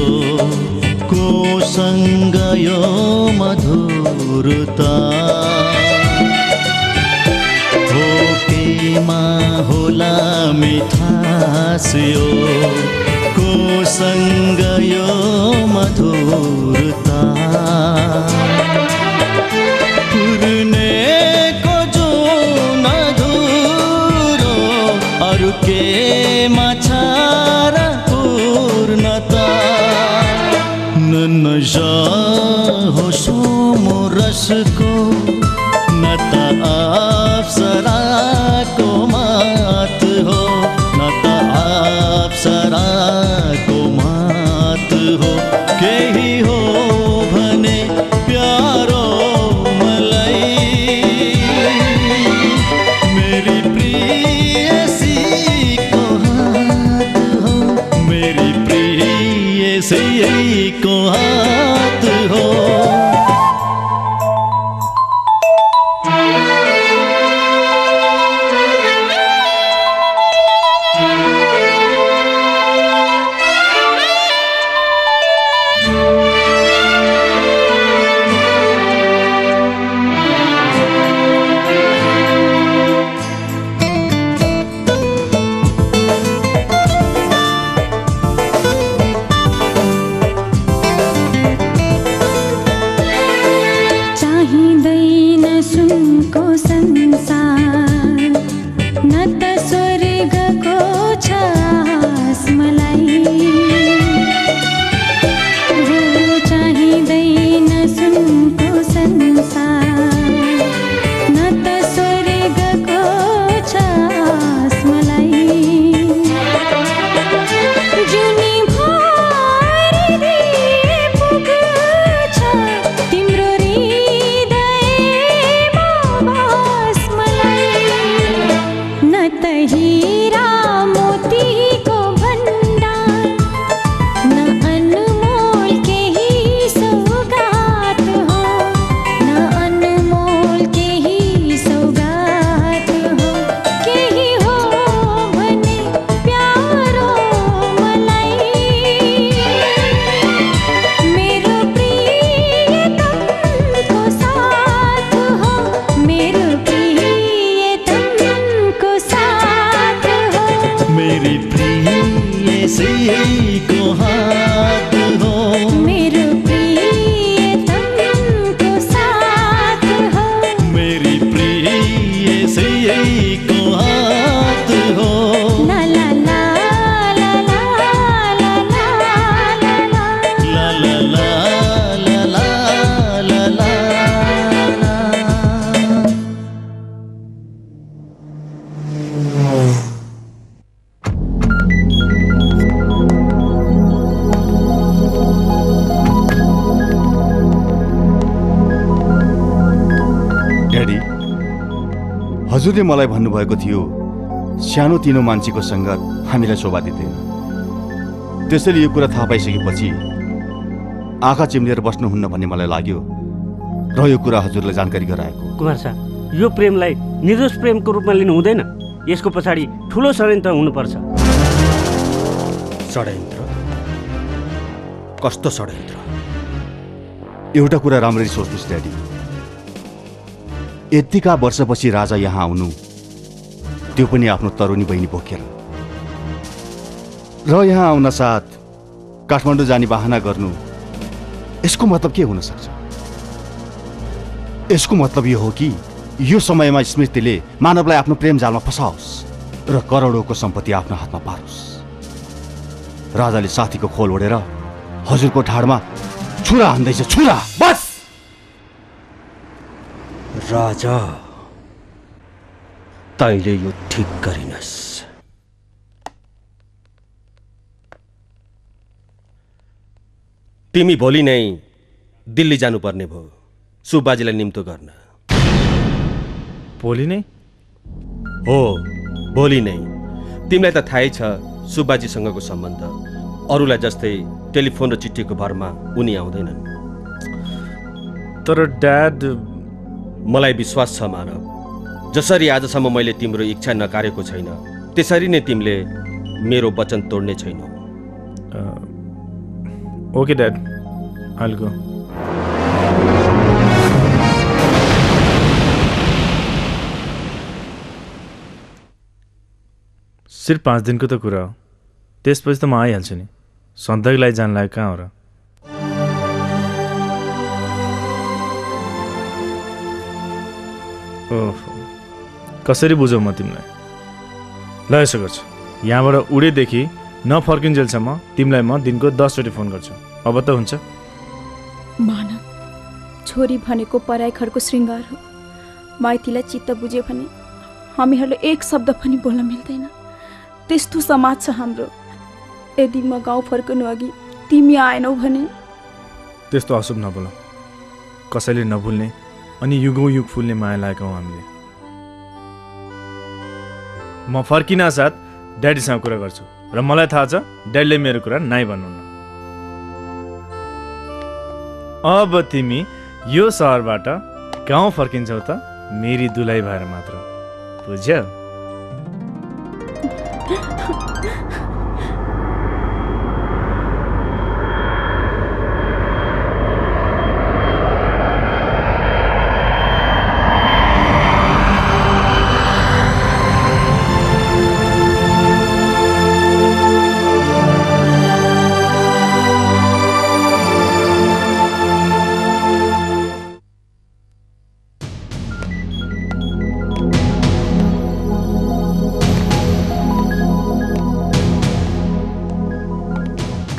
कोसँग यो मधुरता हो, केमा होला मिठासियो कोसँग यो मधुरता। पुर्नेको जो नधुरो अरू केमा छ नशा हो सोमो रसको, न त अप्सराको मात हो, न त अप्सराको मात हो। केही हो भने प्यारो मलाई, मेरी प्रियसी को हाथ हो, मेरी प्रियसी को हाथ हो। स्वर्गको छ आस मलाई हो चाहिँदैन सुनको संसार न त स्वर्गको छ आस मलाई जुनी भरि पुग्छ तिम्रो हृदयमा बस मलाई न त हीरा मोतीको भण्डार न अनमोल केही सौगात हो न अनमोल केही सौगात हो केही हो भने प्यारो मलाई मेरो प्रियतमको साथ हो मेरो प्रियतमको साथ हो मेरी प्रियसीको हात हो मेरो प्रियतमको साथ हो मेरी प्रियसीको हात हो ला ला ला ला ला ला ला ला ला ला ला ला ला ला ला ला ड्याडी हजुरले मलाई भन्नुभएको थियो सानो तिनो मान्छेको सङ्गत हामीलाई शोभा दिँदैन त्यसैले यो कुरा थाहा पाइसकेपछि आँखा चिम्लेर बस्नुहुन्न भन्ने मलाई लाग्यो र यो कुरा हजुरलाई जानकारी गराएको कुमार शाह यो प्रेमलाई निर्दोष प्रेमको रूपमा लिनु हुँदैन यसको पछाडि ठुलो षड्यन्त्र हुनुपर्छ षड्यन्त्र कस्तो षड्यन्त्र एउटा कुरा राम्ररी सोच्नुहोस् ड्याडी यतिका वर्षपछि राजा यहाँ आउनु त्यो पनि आफ्नो तरुणी बहिनी बोकेर र यहाँ आउन साथ काठमाडौँ जाने बहाना गर्नु यसको मतलब के हुन सक्छ यसको मतलब यो हो कि यो समयमा स्मृतिले मानवलाई आफ्नो प्रेम जालमा फसाओस् र करोडौँको सम्पत्ति आफ्नो हातमा पारोस् राजाले साथीको खोल ओढेर हजुरको ढाडमा छुरा हान्दैछ छुरा बस राजा तैँले यो ठिक गरिनस् तिमी भोलि नै दिल्ली जानुपर्ने भयो सुब्बाजीलाई निम्तो गर्न भोलि नै हो भोलि नै तिमीलाई त थाहै छ सुब्बाजीसँगको सम्बन्ध अरूलाई जस्तै टेलिफोन र चिठीको भरमा उनी आउँदैनन् तर ड्याड मलाई विश्वास छ मानव जसरी आजसम्म मैले तिम्रो इच्छा नकारेको छैन त्यसरी नै तिमीले मेरो वचन तोड्ने छैनौ ओके ड्याड I'll go. सिर्फ 5 दिनको त कुरा हो त्यसपछि त म आइहाल्छु नि सधैँको लागि जान लाग्यो कहाँ हो र ओहो कसरी बुझौँ म तिमीलाई ल यसो गर्छु यहाँबाट उडेदेखि नफर्किन्जेलसम्म तिमीलाई म दिनको 10 चोटि फोन गर्छु अब त हुन्छ मानव छोरी भनेको पराई घरको श्रृङ्गार हो माइतीलाई चित्त बुझ्यो भने हामीहरूले एक शब्द पनि बोल्न मिल्दैन त्यस्तो समाज छ हाम्रो यदि म गाउँ फर्कनु अघि तिमी आएनौ भने त्यस्तो अशुभ नबोल कसैले नभुल्ने अनि युगौँ युग फुल्ने माया लागेको हौ हामीले म फर्किन साथ ड्याडीसँग कुरा गर्छु र मलाई थाहा छ ड्याडीले मेरो कुरा नाइ भन्नुहुन्न अब तिमी यो सहरबाट गाउँ फर्किन्छौ त मेरी दुलाई भएर मात्र बुझ्यौ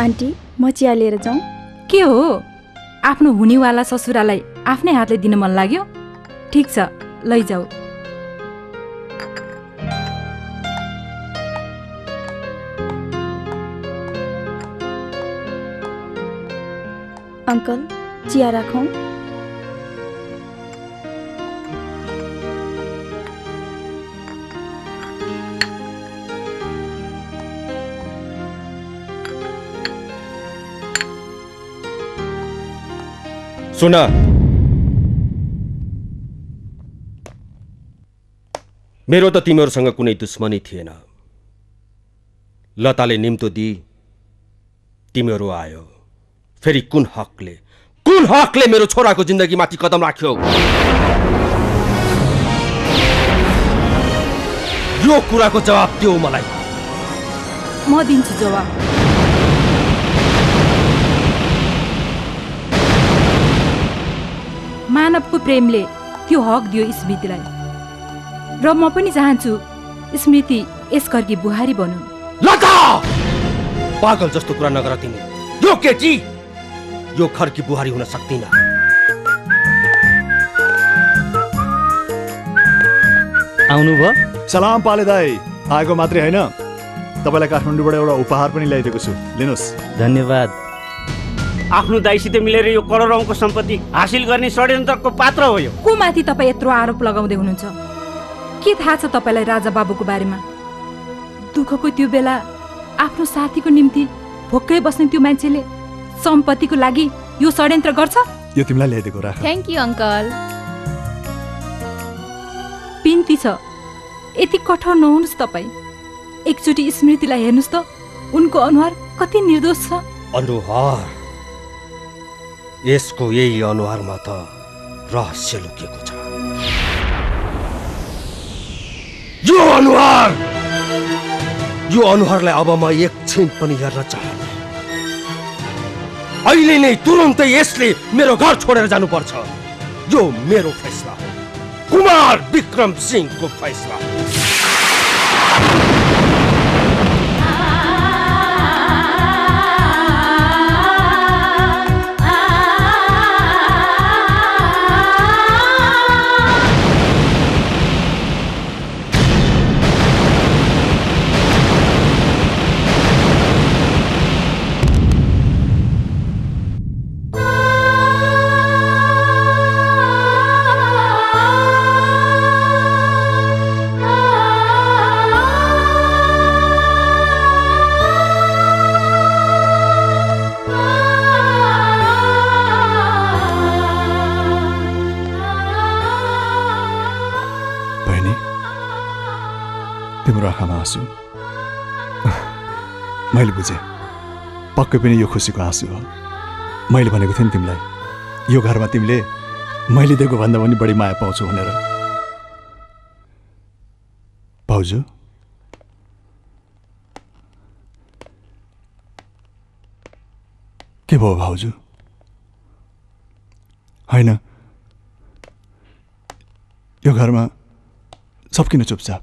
आन्टी म चिया लिएर जाउँ? के हो आफ्नो हुनेवाला ससुरालाई आफ्नै हातले दिन मन लाग्यो? ठिक छ, लैजाऊ। अङ्कल चिया राखौँ? सुन, मेरो त तिमीहरूसँग कुनै दुश्मनी थिएन। लताले निम्तो दिई तिमीहरू आयो, फेरि कुन हकले मेरो छोराको जिन्दगीमाथि कदम राख्यो? यो कुराको जवाब दिऊ मलाई। म दिन्छु जवाब। मानवको प्रेमले त्यो हक दियो स्मृतिलाई, र म पनि चाहन्छु स्मृति यस घरकी बुहारी बनुन्। लता, पागल जस्तो कुरा नगर तिमी। यो केटी यो घरकी बुहारी हुन सक्दिन। आउनुभयो? सलाम पाले दाई। आएको मात्रै होइन, तपाईँलाई काठमाडौँबाट एउटा उपहार पनि ल्याइदिएको छु, लिनुहोस्। धन्यवाद। आफ्नो दाइसित मिलेर यो करोडौँको सम्पत्ति हासिल गर्ने षड्यन्त्रको पात्र हो यो। को माथि तपाईँ यत्रो आरोप लगाउँदै हुनुहुन्छ? के थाहा छ तपाईँलाई राजा बाबुको बारेमा? दुःखको त्यो बेला आफ्नो साथीको निम्ति भोकै बस्ने त्यो मान्छेले सम्पत्तिको लागि यो षड्यन्त्र गर्छ? यो तिमीलाई ल्याइदिएको राख। Thank you uncle. बिन्ती छ, यति कठोर नहुनुहोस् तपाईँ। एकचोटि स्मृतिलाई हेर्नुहोस् त, उनको अनुहार कति निर्दोष छ। अनुहार? यसको यही अनुहारमा त रहस्य लुकेको छ। यो अनुहारलाई अब म एकछिन पनि हेर्न चाहन्न। अहिले नै तुरुन्तै यसले मेरो घर छोडेर जानुपर्छ। यो मेरो फैसला हो, कुमार विक्रम सिंहको फैसला। आँसु मैले बुझेँ, पक्कै पनि यो खुसीको आँसु हो। मैले भनेको थिएँ नि तिमीलाई, यो घरमा तिमीले मैले दिएको भन्दा पनि बढी माया पाउँछौ भनेर। भाउजू, के भयो भाउजू? होइन, यो घरमा सब किन चुपचाप?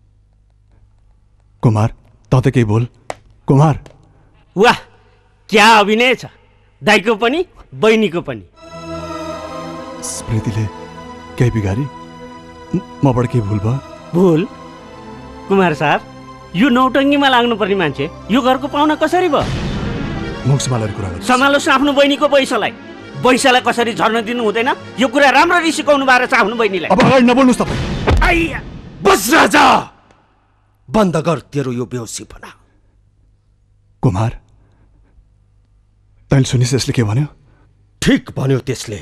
कुमार, त केही बोल। कुमार, वाह, क्या अभिनय छ, दाइको पनि बहिनीको पनि। स्मृतिले केही बिगारी? मबाट केही भुल भयो? भुल? कुमार साहब, यो नौटङ्गीमा लाग्नुपर्ने मान्छे यो घरको पाहुना कसरी भयो? मुख सम्हालेर कुरा गर्नु। सम्हालोस् आफ्नो बहिनीको पैसालाई। पैसालाई कसरी झर्न दिनु हुँदैन, यो कुरा राम्ररी सिकाउनु भएर छ आफ्नो बहिनीलाई। अब अगाडि नबोल्नुहोस् तपाईँ। आइया, बस राजा, बन्द गर तेरो यो बेहोसीपना। कुमार, तैँले सुनिस् यसले के भन्यो? ठिक भन्यो त्यसले।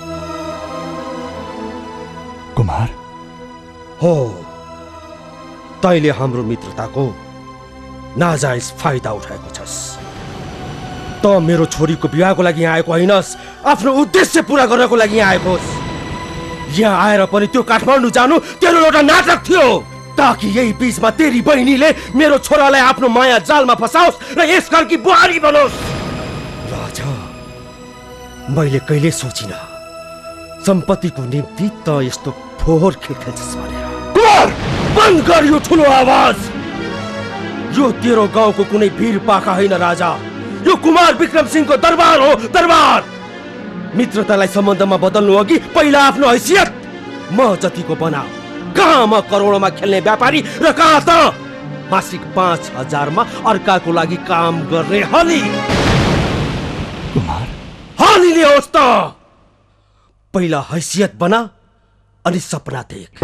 कुमार, हो, तैँले हाम्रो मित्रताको नाजायज फाइदा उठाएको छस्। त मेरो छोरीको विवाहको लागि यहाँ आएको होइनस्, आफ्नो उद्देश्य पूरा गर्नको लागि यहाँ आएकोस्। यहाँ आएर पनि त्यो काठमाडौँ जानु तेरो एउटा नाटक थियो, ताकि यही बीचमा तेरी बहिनीले मेरो छोरालाई आफ्नो माया जालमा फसाओस् र यस घरकी बुहारी बनोस्। राजा, मैले कहिले सोचिनँ सम्पत्तिको निम्ति त यस्तो फोहोर खेल खेल्छस् भनेर। कुमार, बन्द गर यो ठुलो आवाज। यो तेरो गाउँको कुनै वीर पाखा होइन राजा, यो कुमार विक्रम सिंहको दरबार हो, दरबार। मित्रतालाई सम्बन्धमा बदल्नु अघि पहिला आफ्नो हैसियत म जतिको बनाऊ। कहाँ म करोडौंमा खेल्ने व्यापारी र कहाँ त मासिक 5,000 मा अर्काको लागि काम गर्ने हली। कुमार हलीले होस् त। पहिला हैसियत बना अनि सपना देख।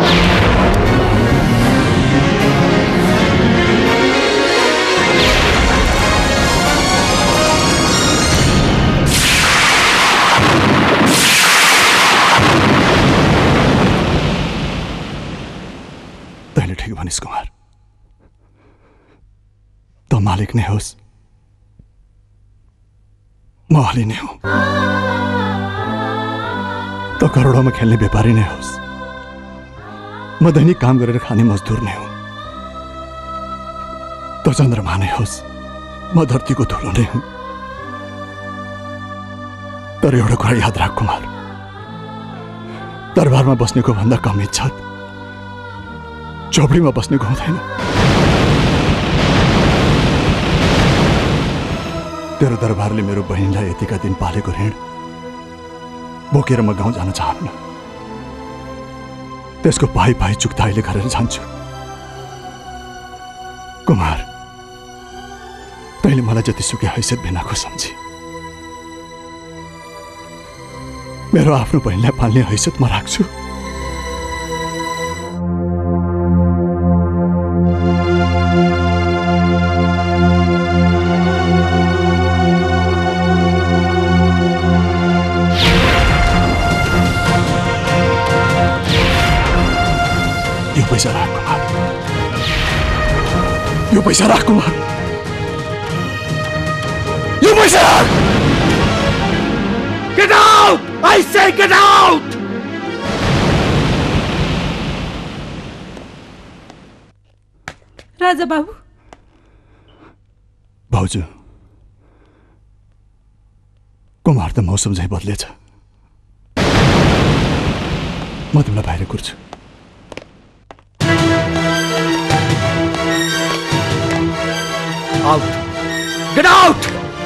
तैँले ठिक भनिस् कुमार। त मालिक नै होस्, म हली नै हुँ। त करोडौंमा खेल्ने व्यापारी नै होस्, म दैनिक काम गरेर खाने मजदुर नै हुँ। त चन्द्रमा नै होस्, म धरतीको धुलो नै हुँ। तर एउटा कुरा याद राख कुमार, दरबारमा बस्नेको भन्दा कम इज्जत चौपडीमा बस्नेको हुँदैन। तेरो दरबारले मेरो बहिनीलाई यतिका दिन पालेको ऋण बोकेर म गाउँ जान चाहन्न। त्यसको पाइ पाइ चुक्ता अहिले गरेर जान्छु। कुमार, तैँले मलाई जतिसुकै हैसियत बिनाको सम्झी, मेरो आफ्नो बहिनीलाई पाल्ने हैसियत म राख्छु। पैसा राख कुमार, यो पैसा राख कुमार, यो पैसा राख। Get out! I say get out! राजा बाबु। भाउजू, कुमार त मौसम झै बदलेछ। म तिमीलाई बाहिर कुर्छु। Out! Get out!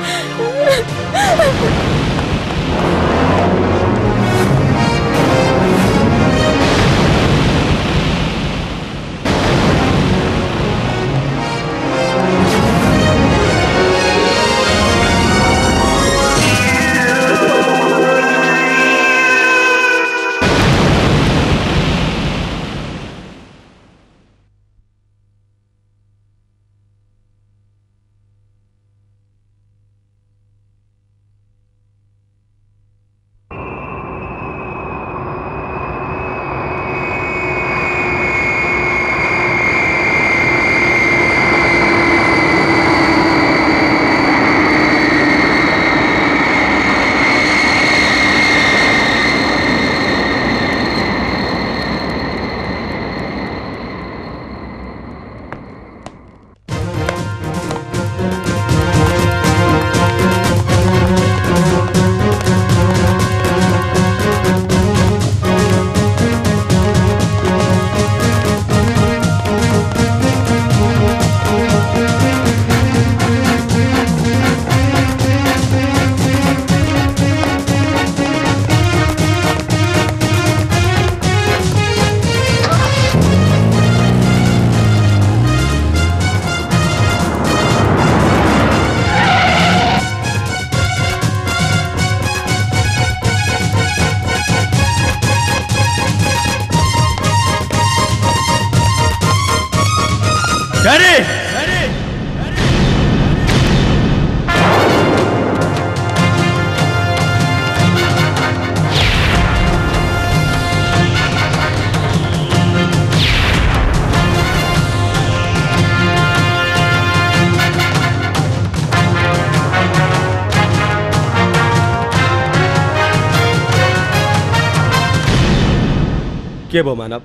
के भयो मानव?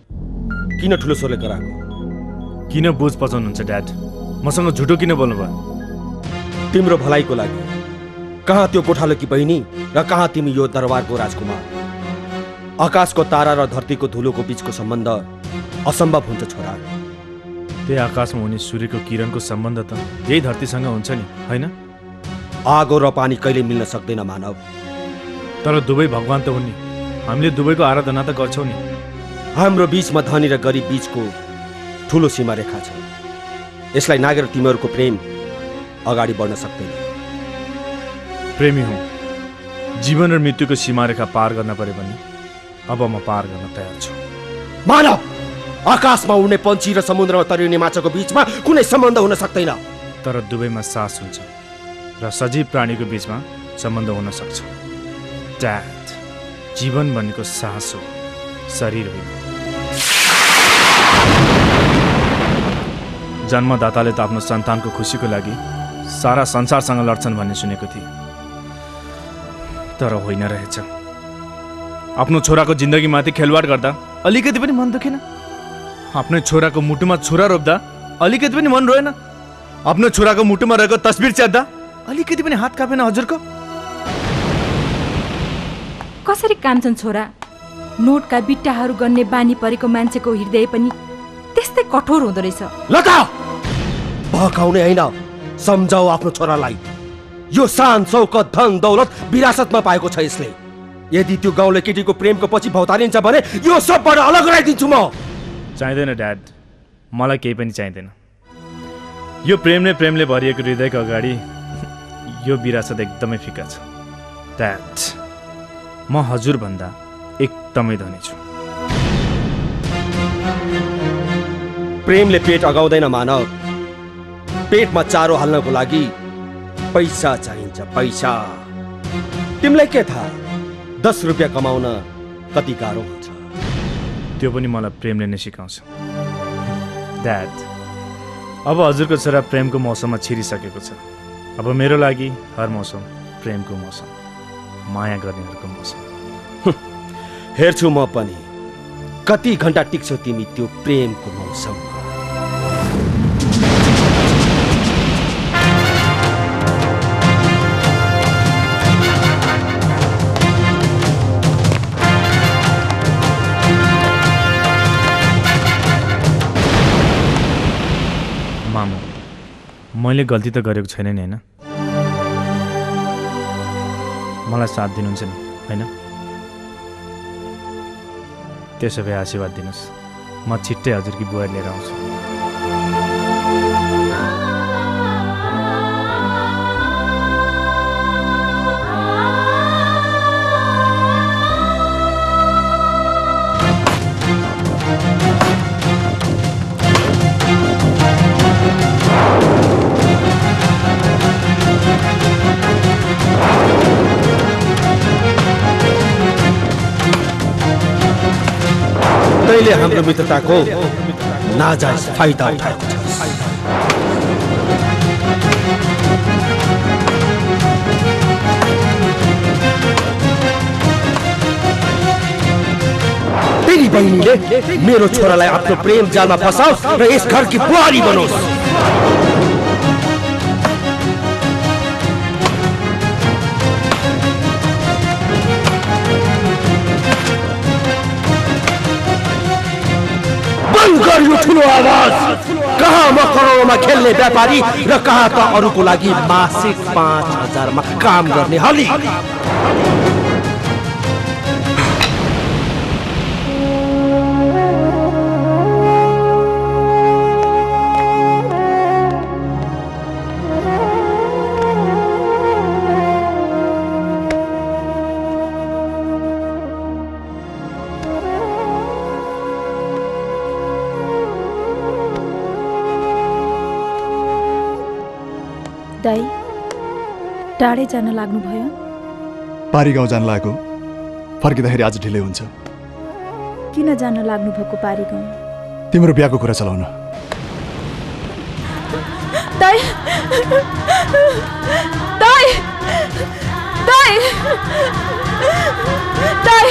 किन ठुलो स्वरले कराएको? किन बोझ पचाउनुहुन्छ ड्याड? मसँग झुटो किन बोल्नुभयो? तिम्रो भलाइको लागि। कहाँ त्यो कोठालो कि बहिनी र कहाँ तिमी यो दरबारको राजकुमार? आकाशको तारा र धरतीको धुलोको बीचको सम्बन्ध असम्भव हुन्छ छोरा। त्यही आकाशमा हुने सूर्यको किरणको सम्बन्ध त यही धरतीसँग हुन्छ नि, हैन? आगो र पानी कहिले मिल्न सक्दैन मानव। तर दुवै भगवान त हुन् नि, हामीले दुवैको आराधना त गर्छौँ नि। हाम्रो बीचमा धनी र गरिब बीचको ठुलो सीमा रेखा छ। यसलाई नागेर तिमीहरूको प्रेम अगाडि बढ्न सक्दैन। प्रेमी हुँ, जीवन र मृत्युको सीमा रेखा पार गर्न परे पनि अब म पार गर्न तयार छु। मानव, आकाशमा उड्ने पन्छी र समुद्रमा तरिने माछाको बीचमा कुनै सम्बन्ध हुन सक्दैन। तर दुवैमा सास हुन्छ र सजीव प्राणीको बीचमा सम्बन्ध हुन सक्छ। ड्याड, जीवन भनेको सास हो, शरीर होइन। जन्मदाताले त आफ्नो सन्तानको खुसीको लागि सारा संसारसँग लड्छन् भन्ने सुनेको थिए, तर होइन रहेछ। आफ्नो छोराको जिन्दगीमाथि खेलवाड गर्दा अलिकति पनि मन दुखेन। आफ्नो छोराको मुटुमा छुरा रोप्दा अलिकति पनि मन रोएन। आफ्नो छोराको मुटुमा रहेको तस्बिर च्यात्दा अलिकति पनि हात कापेन हजुरको। कसरी कान्छन् छोरा? नोटका बिट्टाहरू गर्ने बानी परेको मान्छेको हृदय पनि त्यस्तै कठोर हुँदो रहेछ। लता, भकाउने होइन, सम्झाऊ आफ्नो छोरालाई। यो शान शौकत धन दौलत विरासतमा पाएको छ यसले। यदि त्यो गाउँले केटीको प्रेमको पछि भौतारिन्छ भने यो सबबाट अलग गराइदिन्छु म। चाहिँदैन ड्याड, मलाई केही पनि चाहिँदैन। यो प्रेमले भरिएको हृदयको अगाडि यो विरासत एकदमै फिका छ। ड्याड, म हजुरभन्दा एकदमै धनी छु। प्रेमले पेट अगाउँदैन मानव। पेटमा चारो हाल्नको लागि पैसा चाहिन्छ, पैसा। तिमीलाई के थाहा 10 रुपियाँ कमाउन कति गाह्रो हुन्छ? त्यो पनि मलाई प्रेमले नै सिकाउँछ। ड्याड, अब हजुरको छोरा प्रेमको मौसममा छिरिसकेको छ। अब मेरो लागि हर मौसम प्रेमको मौसम, माया गर्नेहरूको मौसम। हेर्छु म पनि कति घण्टा टिक्छौ तिमी त्यो प्रेमको मौसममा। मामु, मैले गल्ती त गरेको छैन नि, होइन? मलाई साथ दिनुहुन्छ नि, होइन? त्यसो भए आशीर्वाद दिनुहोस्। म छिट्टै हजुरकी बुवा लिएर आउँछु। तैले हाम्रो मित्रताको नाजायज फाइदा उठाएको छस्। तेरी बहिनीले मेरो छोरालाई आफ्नो प्रेम जालमा फसाओस् र यस घरकी बुहारी बनोस्। यो ठुलो आवाज कहाँ म करोडमा खेल्ने व्यापारी र कहाँ त अरूको लागि मासिक 5000 मा काम गर्ने हली। दाई, टाढै जान लाग्नु भयो? पारी गाउँ जान लागेको, फर्किँदाखेरि आज ढिलै हुन्छ। किन जान लाग्नु भएको पारी गाउँ? तिम्रो बिहाको कुरा चलाउन। दाई, दाई, दाई, दाई,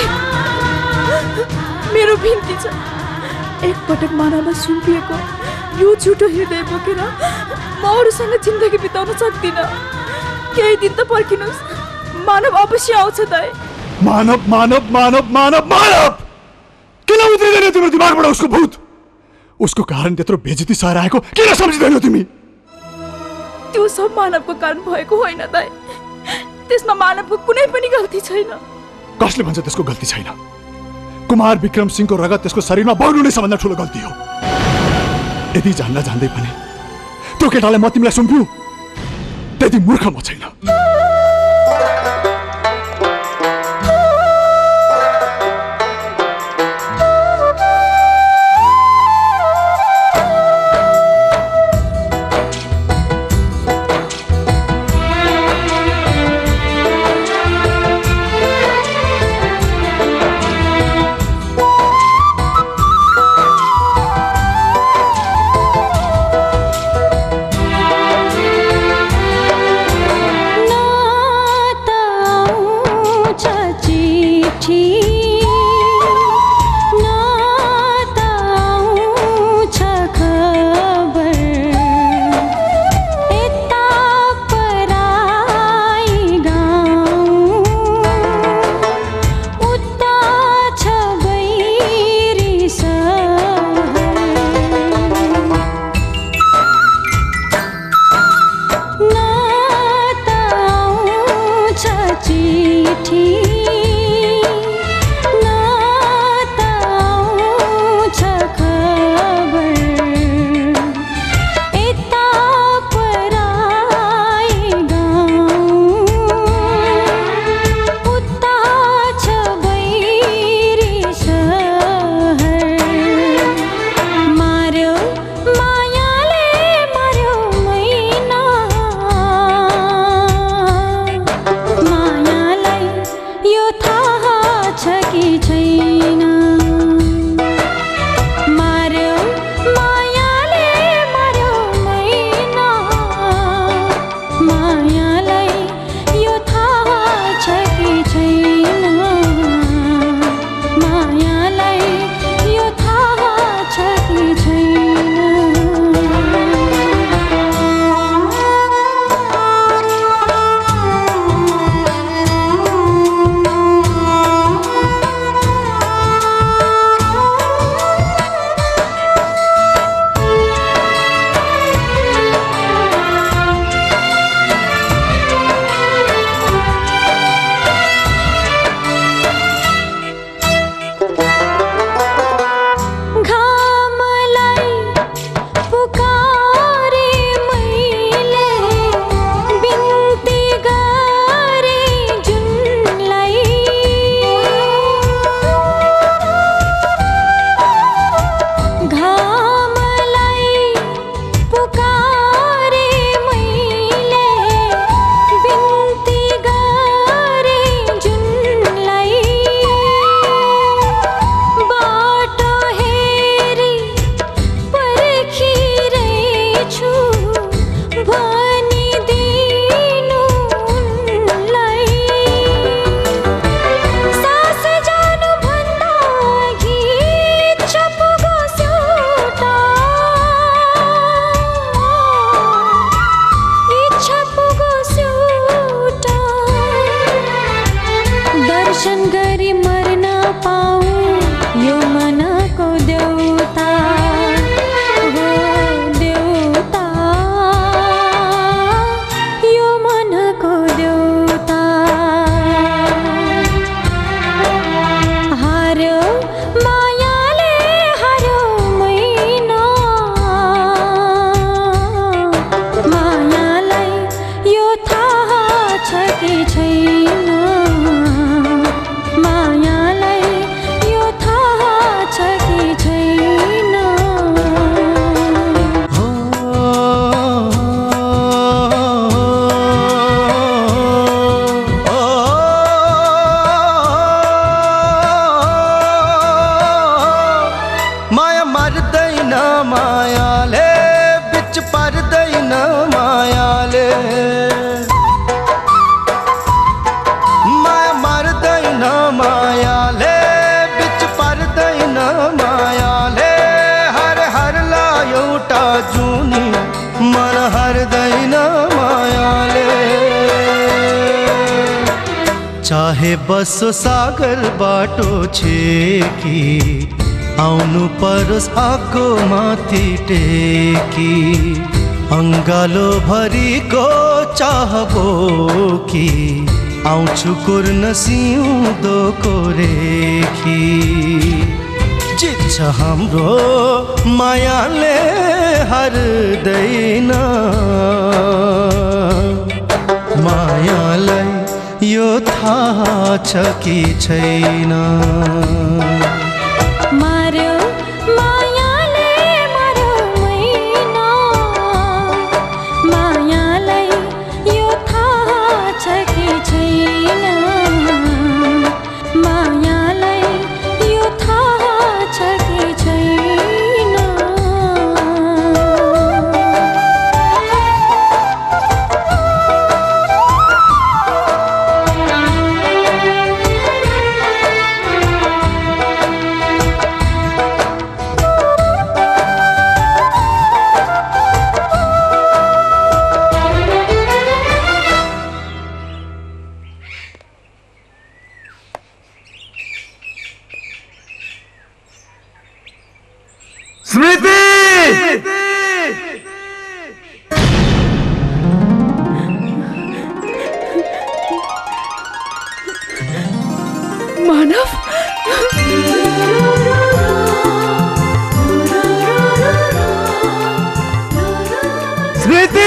मेरो बिन्ती छ, एकपटक मानवमा सुम्पिएको यो झुटो हृदय बोकेर म अरूसँग जिन्दगी बिताउन सक्दिनँ। केही दिन त पर्खिनुहोस्, मानव अवश्य आउँछ दाई। मानव मानव मानव मानव मानव किन उत्रिँदैन तिम्रो दिमागबाट उसको भूत? उसको कारण त्यत्रो बेइज्जती सहेर आएको किन सम्झिँदैनौ तिमी? त्यो सब मानवको कारण भएको होइन दाइ। त्यसमा मानवको कुनै पनि गल्ती छैन। कसले भन्छ त्यसको गल्ती छैन? कुमार विक्रम सिंहको रगत त्यसको शरीरमा बग्नु नै सबभन्दा ठुलो गल्ती हो। यदि जान्दा जान्दै पनि त्यो केटालाई म तिमीलाई सुम्पियो, त्यति मूर्ख म छैन। चाहे बसो सागर बाटो छेकी आउनु परोस् आगो माथि टेकी अङ्ग गालो भरिको चाहबो कि आउँछु कुर्न सिउँदोको रेखी जित्छ हाम्रो मायाले हार्दैन मायालाई यो थाहा छ कि छैन मार्यो मायाले मार्यो मैना मायालाई यो थाहा छ कि छैन मायालाई यो थाहा छ कि छैन मानव स्मृति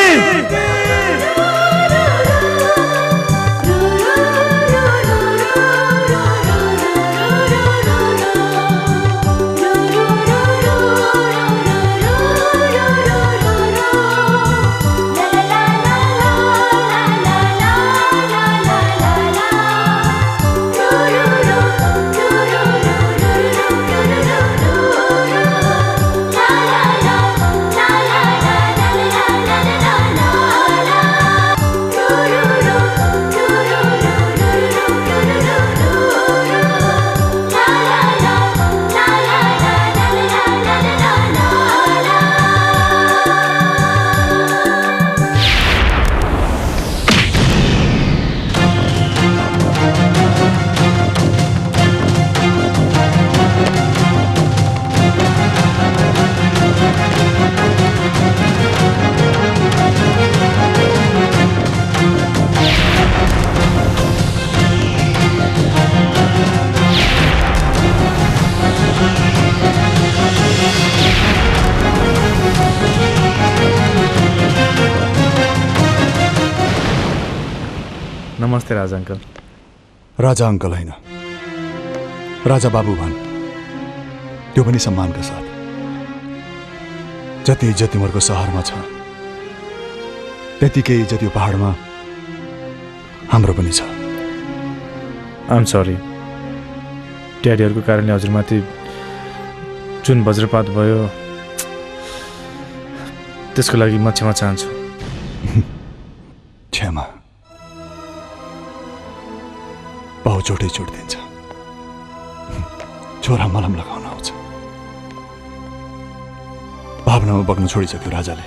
नमस्ते राजा अंकल राजा अंकल होइन राजा बाबु भन् त्यो पनि सम्मानका साथ जति इज्जत तिमीहरूको सहरमा छ त्यतिकै इज्जत यो पहाडमा हाम्रो पनि छ आइम सरी ड्याडीहरूको कारणले हजुरमाथि जुन वज्रपात भयो त्यसको लागि म क्षमा चाहन्छु क्षमा बाउ चोटै चोट दिन्छ छोरा मलम लगाउन आउँछ भावनामा बग्न छोडिसक्यो राजाले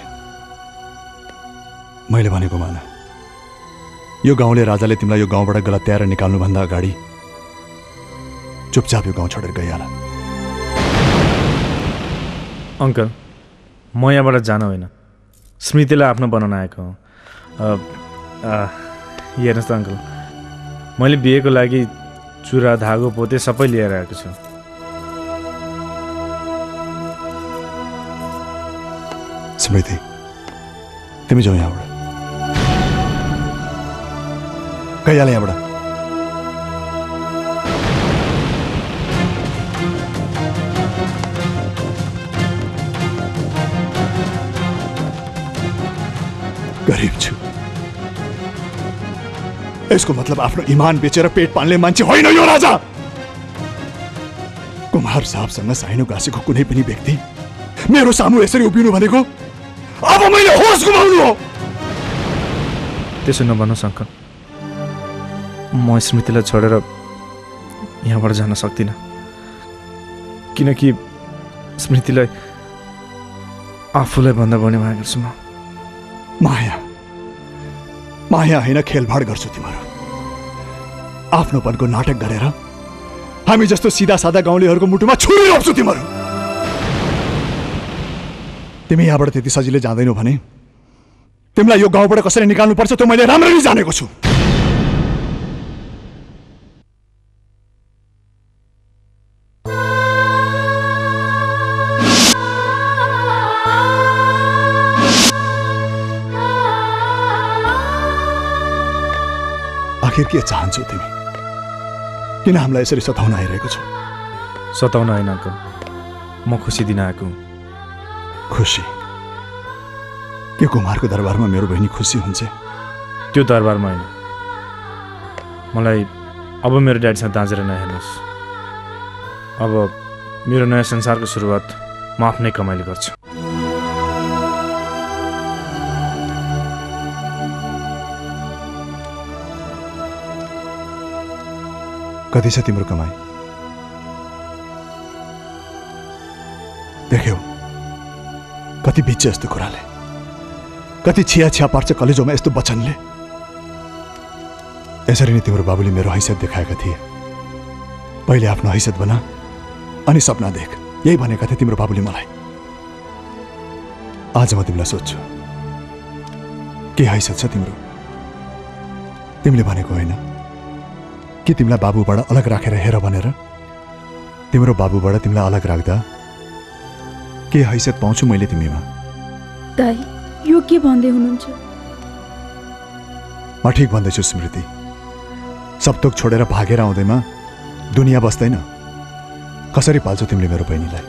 मैले भनेको मान यो गाउँले राजाले तिमीलाई यो गाउँबाट गलत्याएर निकाल्नुभन्दा अगाडि चुपचाप यो गाउँ छोडेर गइहाल अंकल म यहाँबाट जान होइन स्मृतिलाई आफ्नो बनाउन आएको हो हेर्नुहोस् त अंकल मैले बिहेको लागि चुरा धागो पोते सबै लिएर आएको छु स्मृति तिमी जाऊ यहाँबाट गइहाल यहाँबाट गरिब छु यसको मतलब आफ्नो इमान बेचेर पेट पाल्ने मान्छे होइन यो राजा कुमार साहबसँग साइनो गाँसेको कुनै पनि व्यक्ति मेरो सामु यसरी उभिनु भनेको अब मैले होस गुमाउनु हो त्यसो नभन्नुहोस् अंकल म स्मृतिलाई छोडेर यहाँबाट जान सक्दिनँ किनकि स्मृतिलाई आफूलाई भन्दा बढी माया गर्छु म माया माया होइन खेलभाड गर्छु तिमीहरू आफ्नोपनको नाटक गरेर हामी जस्तो सिधा सादा गाउँलेहरूको मुटुमा छुरी रोप्छु तिमीहरू तिमी यहाँबाट त्यति सजिलै जाँदैनौ भने तिमीलाई यो गाउँबाट कसरी निकाल्नुपर्छ त्यो मैले राम्ररी जानेको छु। आखिर के चाहन्छौ तिमी? किन हामीलाई यसरी सताउन आइरहेको छौ? सताउन होइन अङ्कल, म खुसी दिन आएको। खुसी? के कुमारको दरबारमा मेरो बहिनी खुसी हुन्छ? त्यो दरबारमा होइन, मलाई अब मेरो ड्याडीसँग दाँजेर नहेर्नुहोस्। अब मेरो नयाँ संसारको सुरुवात म आफ्नै कमाइले गर्छु। कति छ तिम्रो कमाई? देख्यौ कति बिच यस्तो कुराले, कति छिया छिया पार्छ कलेजोमा यस्तो वचनले। यसरी नै तिम्रो बाबुले मेरो हैसियत देखाएका थिए। पहिले आफ्नो हैसियत बना अनि सपना देख, यही भनेका थिए तिम्रो बाबुले मलाई। आज म तिमीलाई सोध्छु, के हैसियत छ तिम्रो? तिमीले भनेको होइन कि तिमीलाई बाबुबाट अलग राखेर हेर भनेर? तिम्रो बाबुबाट तिमीलाई अलग राख्दा के हैसियत पाउँछु मैले तिमीमा? दाइ, यो के भन्दै हुनुहुन्छ? म ठिक भन्दैछु स्मृति। सबथोक छोडेर भागेर आउँदैमा दुनियाँ बस्दैन। कसरी पाल्छौ तिमीले मेरो बहिनीलाई?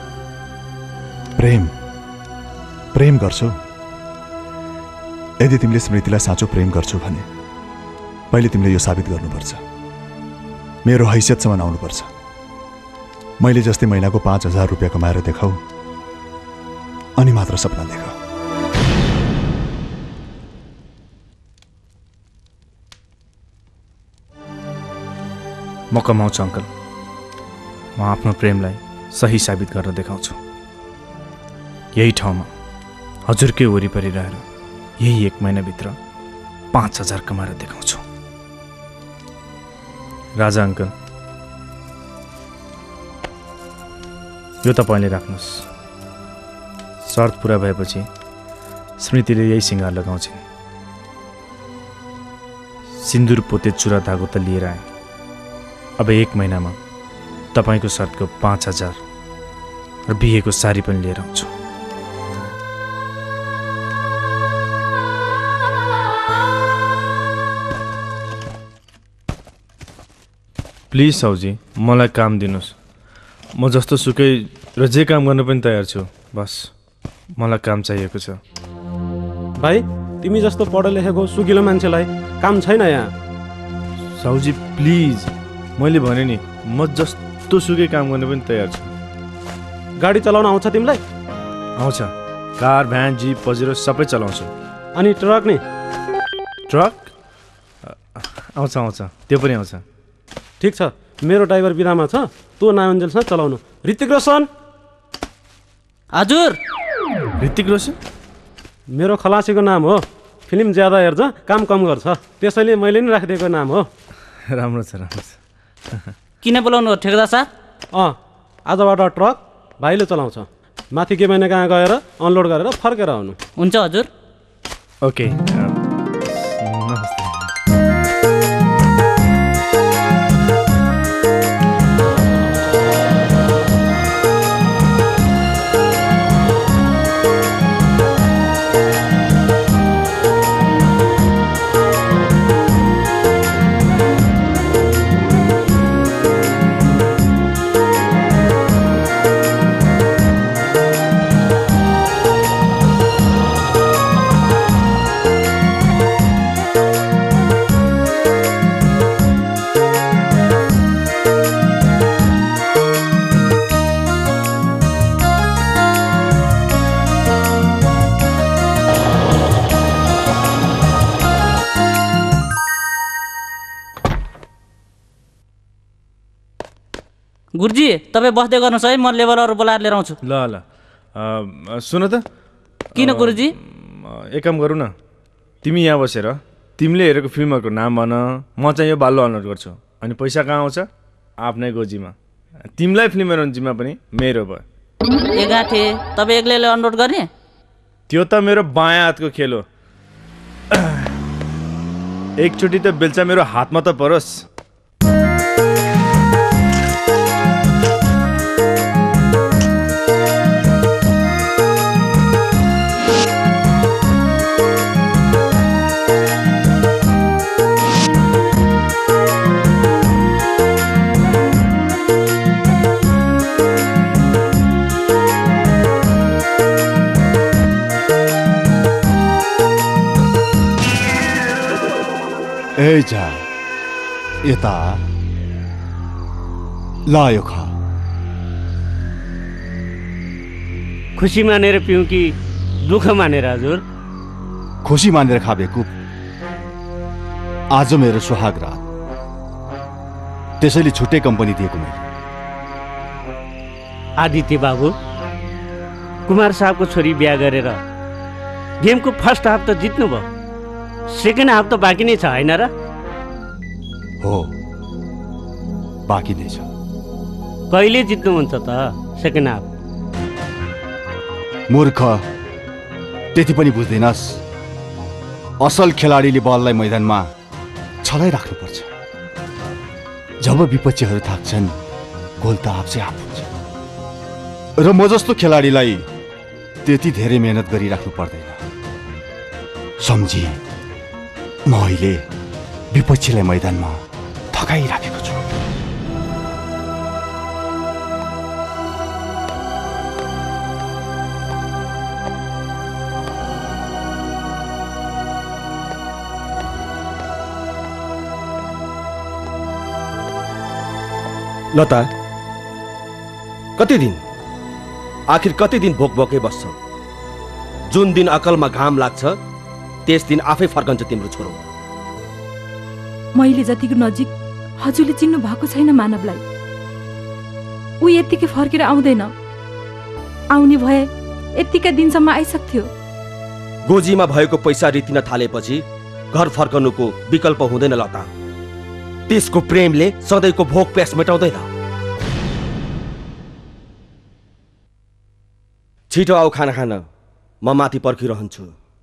प्रेम गर्छौ? यदि तिमीले स्मृतिलाई साँचो प्रेम गर्छौ भने पहिले तिमीले यो साबित गर्नुपर्छ। मेरो हैसियतसम्म आउनुपर्छ। मैले जस्तै महिनाको 5,000 रुपियाँ कमाएर देखाऊ अनि मात्र सपना देख। म कमाउँछु अङ्कल। म आफ्नो प्रेमलाई सही साबित गरेर देखाउँछु। यही ठाउँमा हजुरकै वरिपरि रहेर यही 1 महिनाभित्र 5,000 कमाएर देखाउँछु। राजा अङ्कल, यो तपाईँले राख्नुहोस्। शर्त पुरा भएपछि स्मृतिले यही सिँगार लगाउँछिन्। सिन्दुर पोते चुरा धागो त लिएर आएँ। अब 1 महिनामा तपाईँको शर्तको 5,000 र बिहेको साडी पनि लिएर आउँछु। प्लिज साउजी, मलाई काम दिनुहोस्। म जस्तो सुकै र जे काम गर्न पनि तयार छु। बस मलाई काम चाहिएको छ। भाइ, तिमी जस्तो पढे लेखेको सुकिलो मान्छेलाई काम छैन यहाँ। साउजी प्लिज, मैले भने नि म जस्तो सुकै काम गर्न पनि तयार छु। गाडी चलाउन आउँछ तिमीलाई? आउँछ। कार, भ्यान, जिप, पजेरो सबै चलाउँछु। अनि ट्रक नि? ट्रक आउँछ आउँछ, त्यो पनि आउँछ। ठिक छ, मेरो ड्राइभर बिरामा छ, तँ नामन्जेलसँग चलाउनु। ऋतिक रोशन। हजुर। ऋतिक रोशन मेरो खलासीको नाम हो। फिल्म ज्यादा हेर्छ, काम कम गर्छ, त्यसैले मैले नि राखिदिएको नाम हो। राम्रो छ, राम्रो छ। किन बोलाउनु हो ठेकेदार साहब? आजबाट ट्रक भाइले चलाउँछ। माथि के महिना कहाँ गएर अनलोड गरेर फर्केर आउनु। हुन्छ हजुर। ओके, नमस्ते। गुरुजी, तपाईँ बस्दै गर्नुहोस् है, म लेबरहरू बोलाएर लिएर आउँछु। ल ल, सुन त। किन गुरुजी? एक काम गरौँ न, तिमी यहाँ बसेर तिमीले हेरेको फिल्महरूको नाम भन, म चाहिँ यो बाल्लो अनलोड गर्छु। अनि पैसा कहाँ आउँछ? आफ्नै गोजीमा। तिमीलाई फिल्म हेर्नु जिम्मा पनि मेरो भयो। ए गाँठे, तपाईँ एक्लैले अनलोड गर्ने? त्यो त मेरो बायाँ हातको खेल हो। एकचोटि त बेल्चा मेरो हातमा त परोस्। ए जा यता लायो खा। खुसी मानेर पिउँ कि दुःख मानेर हजुर? खुसी मानेर खा बेकुप। आज मेरो सुहाग रात, त्यसैले छुट्टै कम्पनी दिएको मैले। आदित्य बाबु, कुमार साहबको छोरी बिहा गरेर गेमको फर्स्ट हाफ त जित्नुभयो, सेकेन्ड हाफ त बाँकी नै छ होइन र? हो, बाँकी नै छ। कहिले जित्नुहुन्छ त सेकेन्ड हाफ? मूर्ख, त्यति पनि बुझ्दैनस्। असल खेलाडीले बललाई मैदानमा छलाइराख्नुपर्छ। जब विपक्षीहरू थाक्छन्, गोल त आफै आफ हुन्छ। र म जस्तो खेलाडीलाई त्यति धेरै मेहनत गरिराख्नु पर्दैन। सम्झी, म अहिले विपक्षीलाई मैदानमा थकाइराखेको छु। लता, कति दिन, आखिर कति दिन भोक भोकै बस्छौ? जुन दिन अकलमा घाम लाग्छ त्यस दिन आफै फर्कन्छ तिम्रो छोरो। मैले जतिको नजिक हजुरले चिन्नु भएको छैन मानवलाई। ऊ यत्तिकै फर्केर आउँदैन। आउने भए यत्तिकै दिनसम्म आइसक्थ्यो। गोजीमा भएको पैसा रितिन थालेपछि घर फर्कनुको विकल्प हुँदैन लता। त्यसको प्रेमले सधैँको भोक प्यास मेटाउँदैन। छिटो आऊ खाना खान, म माथि पर्खिरहन्छु।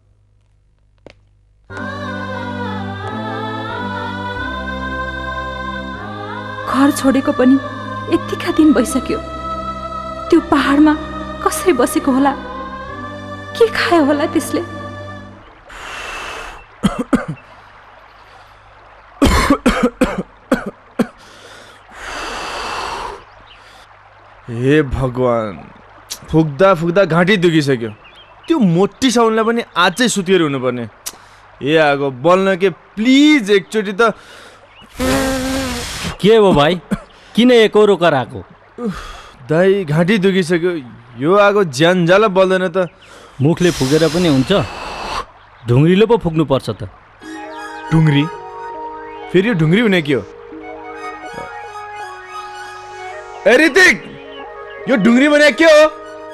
घर छोडेको पनि यतिका दिन भइसक्यो। त्यो पहाडमा कसरी बसेको होला, के खायो होला त्यसले? हे भगवान, फुक्दा फुक्दा घाँटी दुखिसक्यो। त्यो मोटी साउनलाई पनि आजै सुतेर हुनुपर्ने। ए आगो बोल्न के प्लिज एकचोटि त। के हो भाइ, किन एकरो कराएको? दाइ घाँटी दुखिसक्यो। यो आगो ज्यान जाला बल्दैन त। मुखले फुकेर पनि हुन्छ, ढुङ्ग्रीले पो फुक्नु पर्छ त। ढुङ्ग्री? फेरि यो ढुङ्ग्री हुने के हो? ए ऋतिक, यो ढुङ्ग्री भने के हो?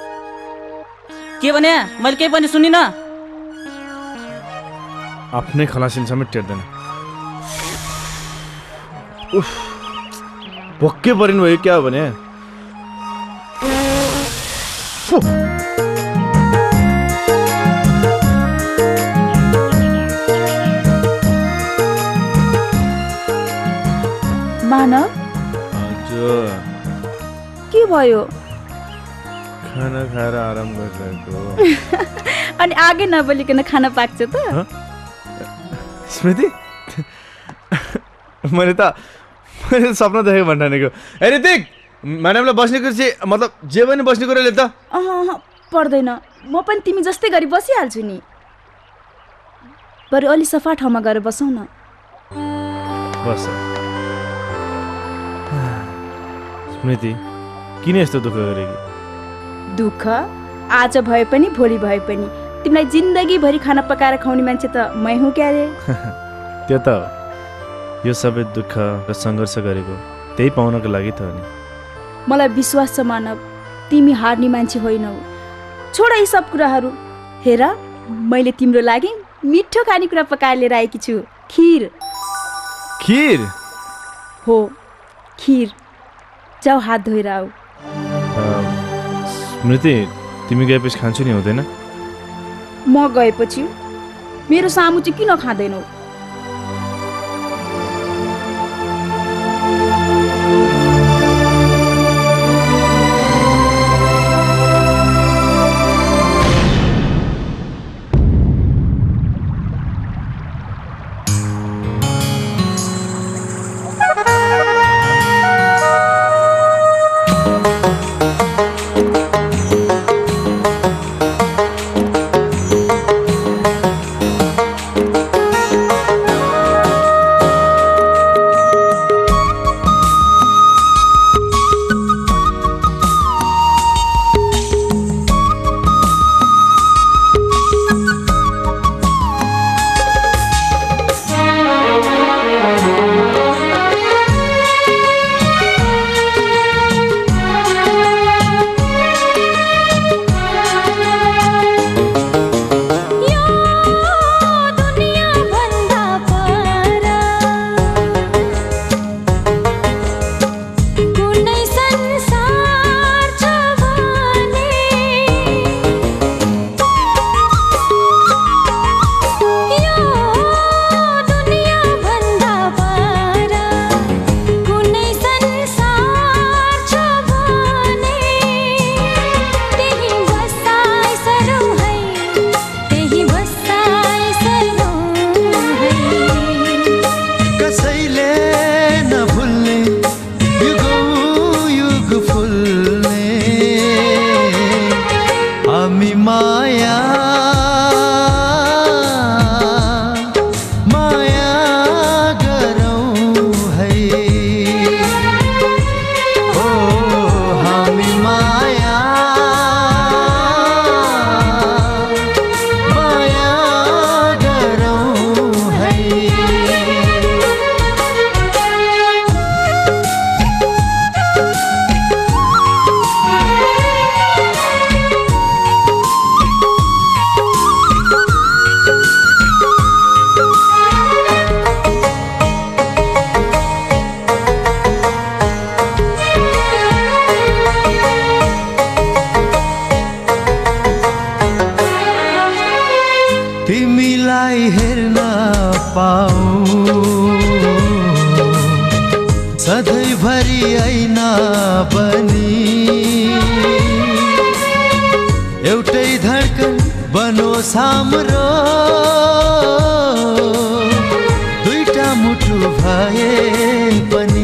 के भने? मैले केही पनि सुनिनँ। आफ्नै खलासिन समेत टेर्दैन। उफ, भोक्कै परिनु भयो क्या भने? मानव, हजुर के भयो? खाना खाएर आराम गरिरहेको। अनि आगे नबोलिकन खाना पाक्छ त? स्मृति, मैले त सपना देखेको भन्ठानेको। ए ऋतिक, म्याडमलाई बस्ने कुर्सी मतलब जे पनि बस्ने कुराले त। पर्दैन, म पनि तिमी जस्तै गरी बसिहाल्छु नि। बरु अलि सफा ठाउँमा गएर बसौँ न। बस। स्मृति, किन यस्तो दुःख गरेकी? दुःख आज भए पनि भोलि भए पनि तिमीलाई जिन्दगीभरि खाना पकाएर खुवाउने मान्छे त मै हुँ क्या रे। त्यो त हो। यो सबै दुःख र सङ्घर्ष गरेको त्यही पाउनको लागि त हो नि। मलाई विश्वास छ मानव, तिमी हार्ने मान्छे होइनौ। छोड यी सब कुराहरू। हेर, मैले तिम्रो लागि मिठो खानेकुरा पकाएर लिएर आएकी छु। खिर। खिर? हो, खिर। जाऊ हात धोएर आऊ। स्मृति, तिमी गएपछि खान्छु नि, हुँदैन? म गएपछि मेरो सामु चाहिँ किन खाँदैनौ? तिमीलाई हेर्न पाऊ सधैँभरि ऐना बनी एउटै धड्कन बनोस् हाम्रो दुईटा मुटु भए पनि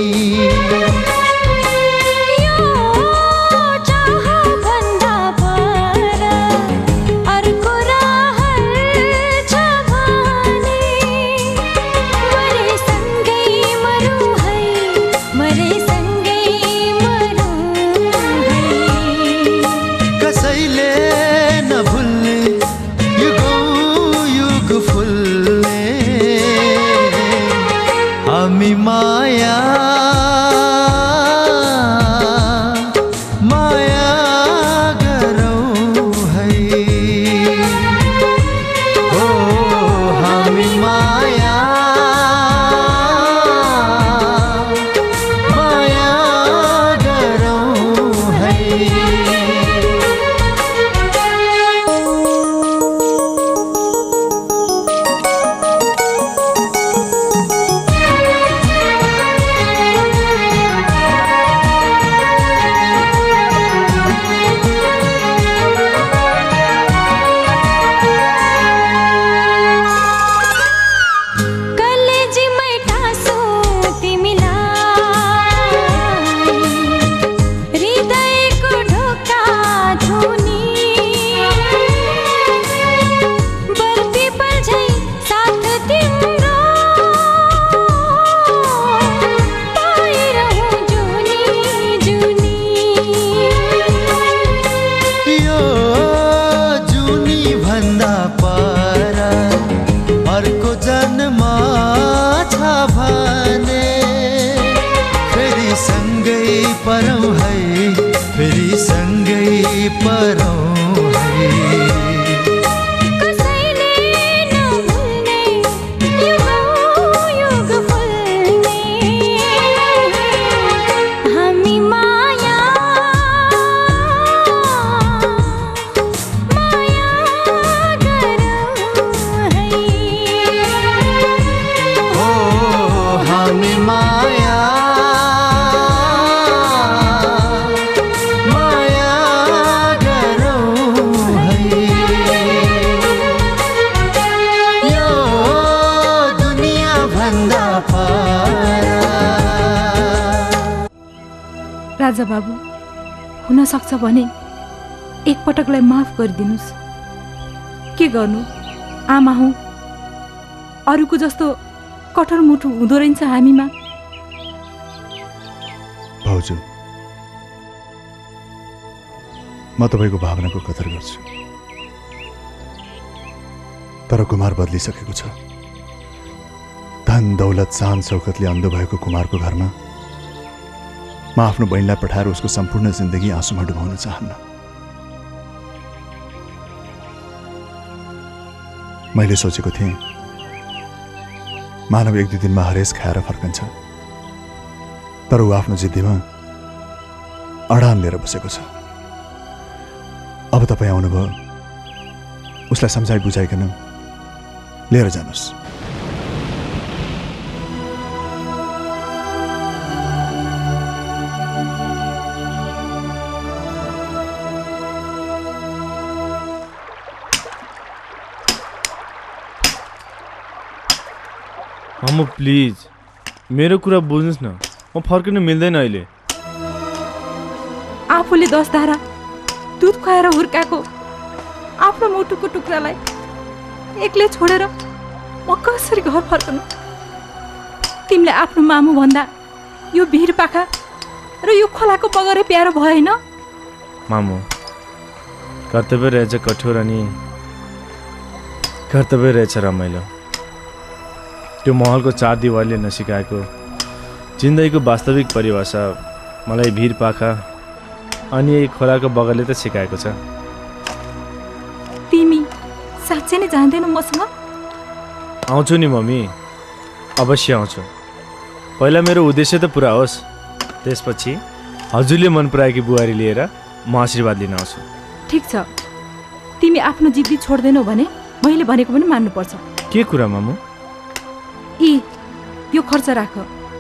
राजा बाबु हुन सक्छ भने एकपटकलाई माफ गरिदिनुस्। के गर्नु, आमा हौ, अरूको जस्तो कठोर मुटु हुँदो रहेछ हामीमा। भाउजू, म तपाईको भावनाको कदर गर्छु, तर कुमार बदलिसकेको छ। धन दौलत शान शौकतले अन्धो भएको कुमारको घरमा म आफ्नो बहिनीलाई पठाएर उसको सम्पूर्ण जिन्दगी आँसुमा डुबाउन चाहन्न। मैले सोचेको थिएँ मानव एक दुई दिनमा हरेस खाएर फर्कन्छ, तर ऊ आफ्नो जिद्दीमा अडान लिएर बसेको छ। अब तपाईँ आउनुभयो, उसलाई सम्झाइ बुझाइकन लिएर जानुहोस्। अम्मु प्लिज मेरो कुरा बुझ्नुहोस् न, म फर्किनु मिल्दैन अहिले। आफूले 10 धारा दुध खुवाएर हुर्काएको आफ्नो मुटुको टुक्रालाई एक्लै छोडेर म कसरी घर फर्कनु? तिमीले आफ्नो मामु भन्दा यो भिर पाखा र यो खोलाको बगरै प्यारो भएन? मामु, कर्तव्य रहेछ कठोर अनि कर्तव्य रहेछ रमाइलो। त्यो महलको चार दिवारले नसिकाएको जिन्दगीको वास्तविक परिभाषा मलाई भिर पाखा अनि यही खोलाको बगरले त सिकाएको छ। तिमी साँच्चै नै जान्दैनौ मसँग? आउँछु नि मम्मी, अवश्य आउँछु। पहिला मेरो उद्देश्य त पुरा होस्, त्यसपछि हजुरले मन पराएकी बुहारी लिएर म आशीर्वाद लिन आउँछु। ठिक छ, तिमी आफ्नो जिद्दी छोड्दैनौ भने मैले भनेको पनि मान्नुपर्छ। के कुरा मामु? यो खर्च राख।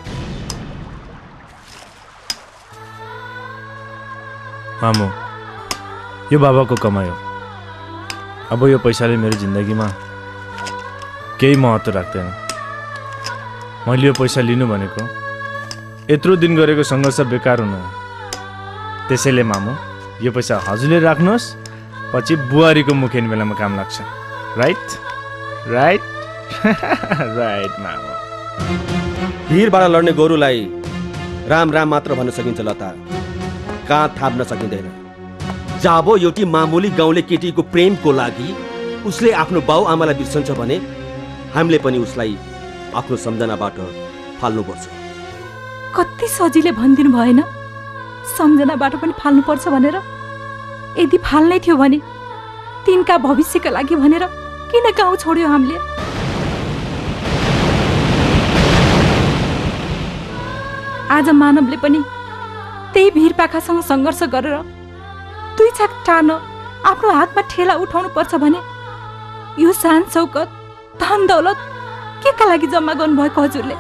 मामु, यो बाबाको कमाइ हो। अब यो पैसाले मेरो जिन्दगीमा केही महत्त्व राख्दैन। मैले यो पैसा लिनु भनेको यत्रो दिन गरेको सङ्घर्ष बेकार हुनु हो। त्यसैले मामु, यो पैसा हजुरले राख्नुहोस्, पछि बुहारीको मुखेन बेलामा काम लाग्छ। राइट राइट राइट मामु। भिरबाट लड्ने गोरुलाई राम राम मात्र भन्न सकिन्छ लता, काँध थाप्न सकिँदैन। जब एउटी मामुली गाउँले केटीको प्रेमको लागि उसले आफ्नो बाउ आमालाई बिर्सन्छ भने हामीले पनि उसलाई आफ्नो सम्झनाबाट फाल्नुपर्छ। कति सजिलै भनिदिनु भएन सम्झनाबाट पनि फाल्नुपर्छ भनेर? यदि फाल्नै थियो भने तिनका भविष्यका लागि भनेर किन गाउँ छोड्यो हामीले? आज मानवले पनि त्यही भिरपाखासँग सङ्घर्ष गरेर दुई छाक टार्न आफ्नो हातमा ठेला उठाउनु पर्छ भने यो शान शौकत धन दौलत के का लागि जम्मा गर्नुभएको हजुरले?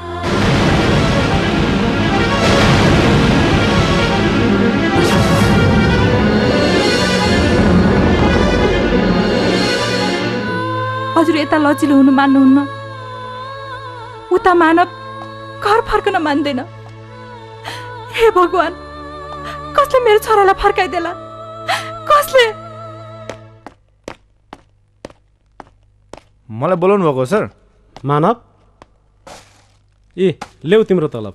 हजुर यता लचिलो हुनु मान्नुहुन्न, उता मानव घर फर्कन मान्दैन। हे भगवान, कसले मेरो छोरालाई फर्काइदेला? कसले? मलाई बोलाउनु भएको सर? मानव, ल्याउ तिम्रो तलब।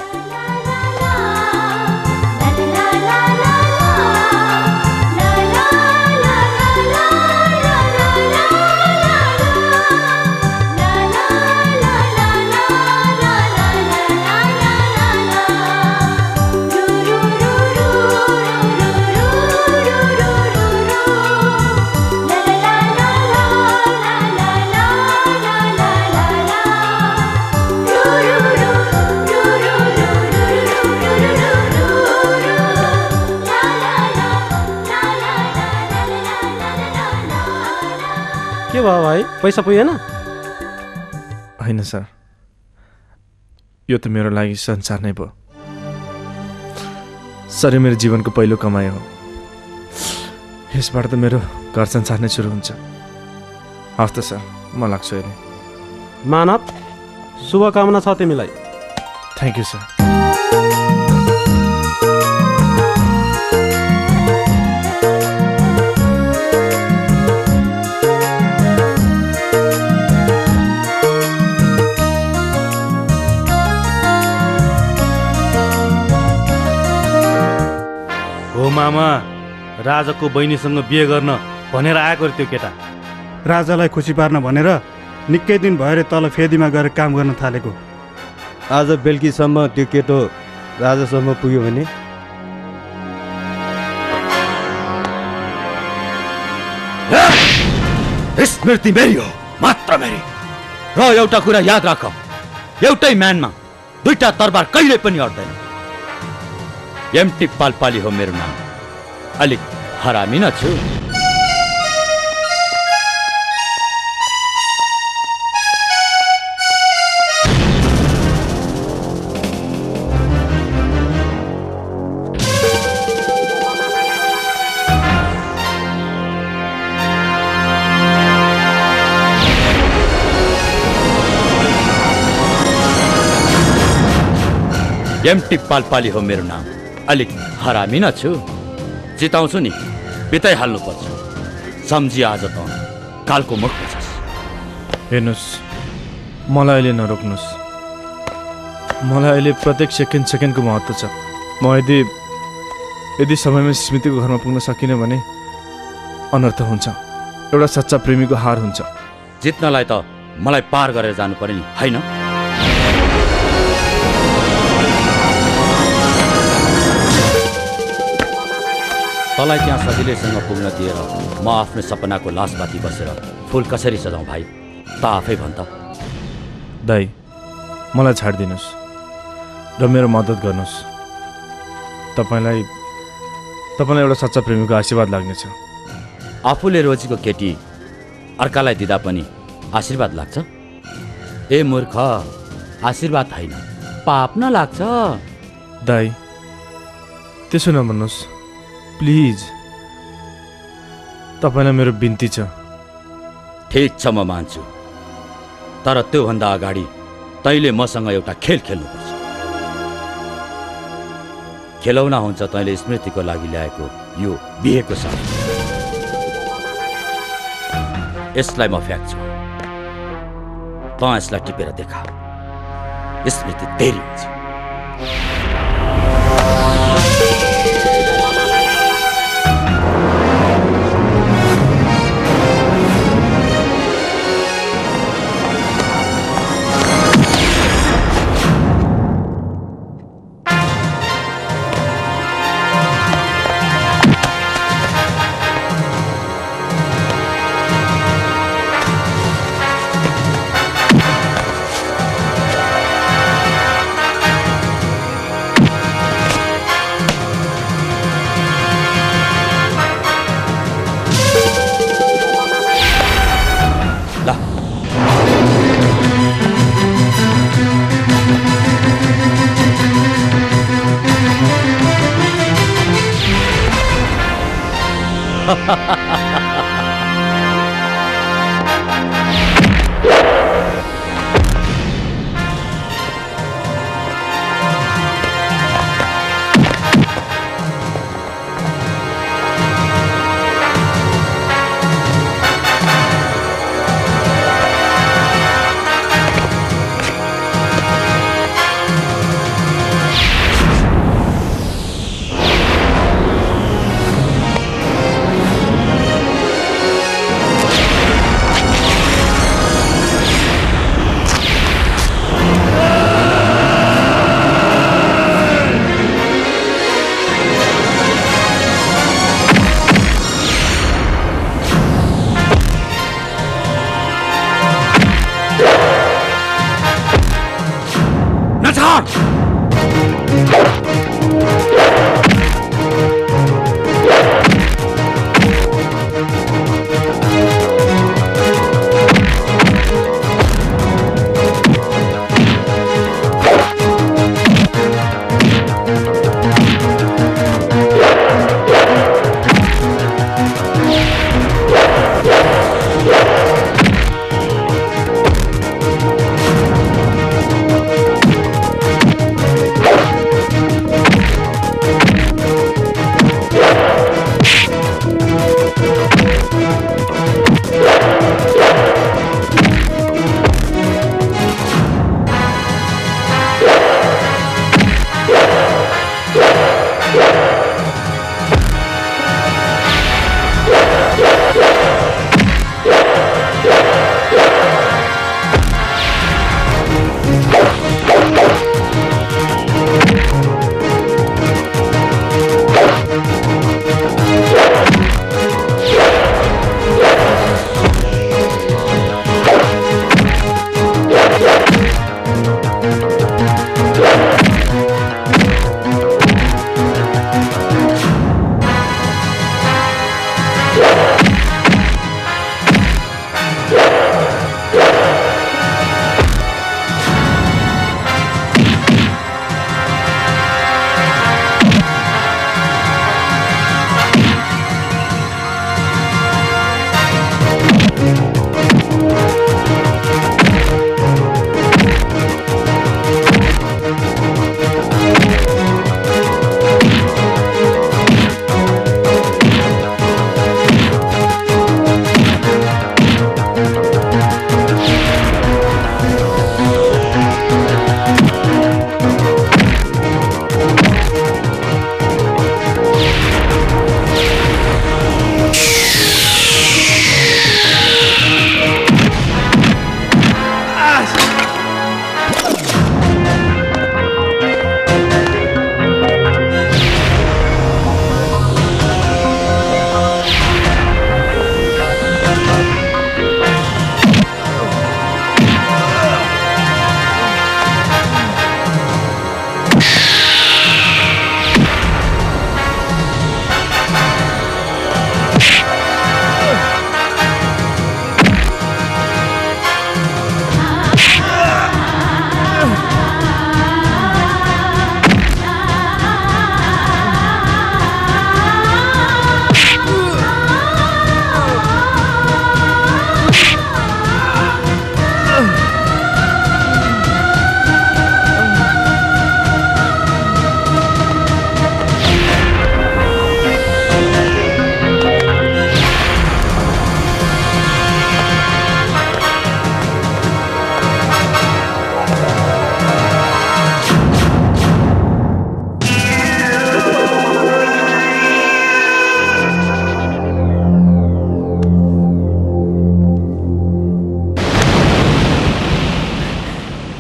के भयो भाइ, पैसा पुगेन? होइन सर, यो त मेरो लागि संसार नै भयो। सर, यो मेरो जीवनको पहिलो कमाइ हो। यसबाट त मेरो घर संसार नै सुरु हुन्छ। हस् त सर, म लाग्छु अहिले। मानव, शुभकामना छ तिमीलाई। Thank you sir. मामा, राजाको बहिनीसँग बिहे गर्न भनेर आएको त्यो केटा। राजालाई खुसी पार्न भनेर निकै दिन भएर तल फेदीमा गएर काम गर्न थालेको। आज बेलुकीसम्म त्यो केटो राजासम्म पुग्यो भने स्मृति मेरी हो, मात्र मेरी। र एउटा कुरा याद राख, एउटै म्यानमा दुईटा तरबार कहिले पनि अड्दैन। एमटी पालपाली हो मेरो नाम। अलिक हरामी न छु। एमटी पालपाली हो मेरो नाम। अलिक हरामी न छु। जिताउँछु नि, बिताइहाल्नु पर्छ। सम्झी आज त कालको मुख बच्छस्। हेर्नुहोस्, मलाई अहिले नरोक्नुहोस्। मलाई अहिले प्रत्येक सेकेन्डको महत्त्व छ। म यदि समयमा स्मृतिको घरमा पुग्न सकिनँ भने अनर्थ हुन्छ। एउटा सच्चा प्रेमीको हार हुन्छ। जित्नलाई त मलाई पार गरेर जानु पर्यो नि, होइन? तँलाई त्यहाँ सजिलैसँग पुग्न दिएर म आफ्नो सपनाको लासबाती बसेर फुल कसरी सजाउँ भाइ? त आफै भन् त। दाइ, मलाई छाडिदिनुहोस् र मेरो मद्दत गर्नुहोस्। तपाईँलाई एउटा सच्चा प्रेमीको आशीर्वाद लाग्नेछ। आफूले रोजेको केटी अर्कालाई दिँदा पनि आशीर्वाद लाग्छ। ए मूर्ख, आशीर्वाद होइन पाप न लाग्छ। दाई त्यसो नभन्नुहोस् प्लिज, तपाईँलाई मेरो बिन्ती छ। ठिक छ, म मान्छु, तर त्योभन्दा अगाडि तैँले मसँग एउटा खेल खेल्नुपर्छ। खेलौना हुन्छ तैँले स्मृतिको लागि ल्याएको यो बिहेको साथ। यसलाई म फ्याँक्छु, त यसलाई टिपेर देखा, स्मृति तेरी हुन्छ।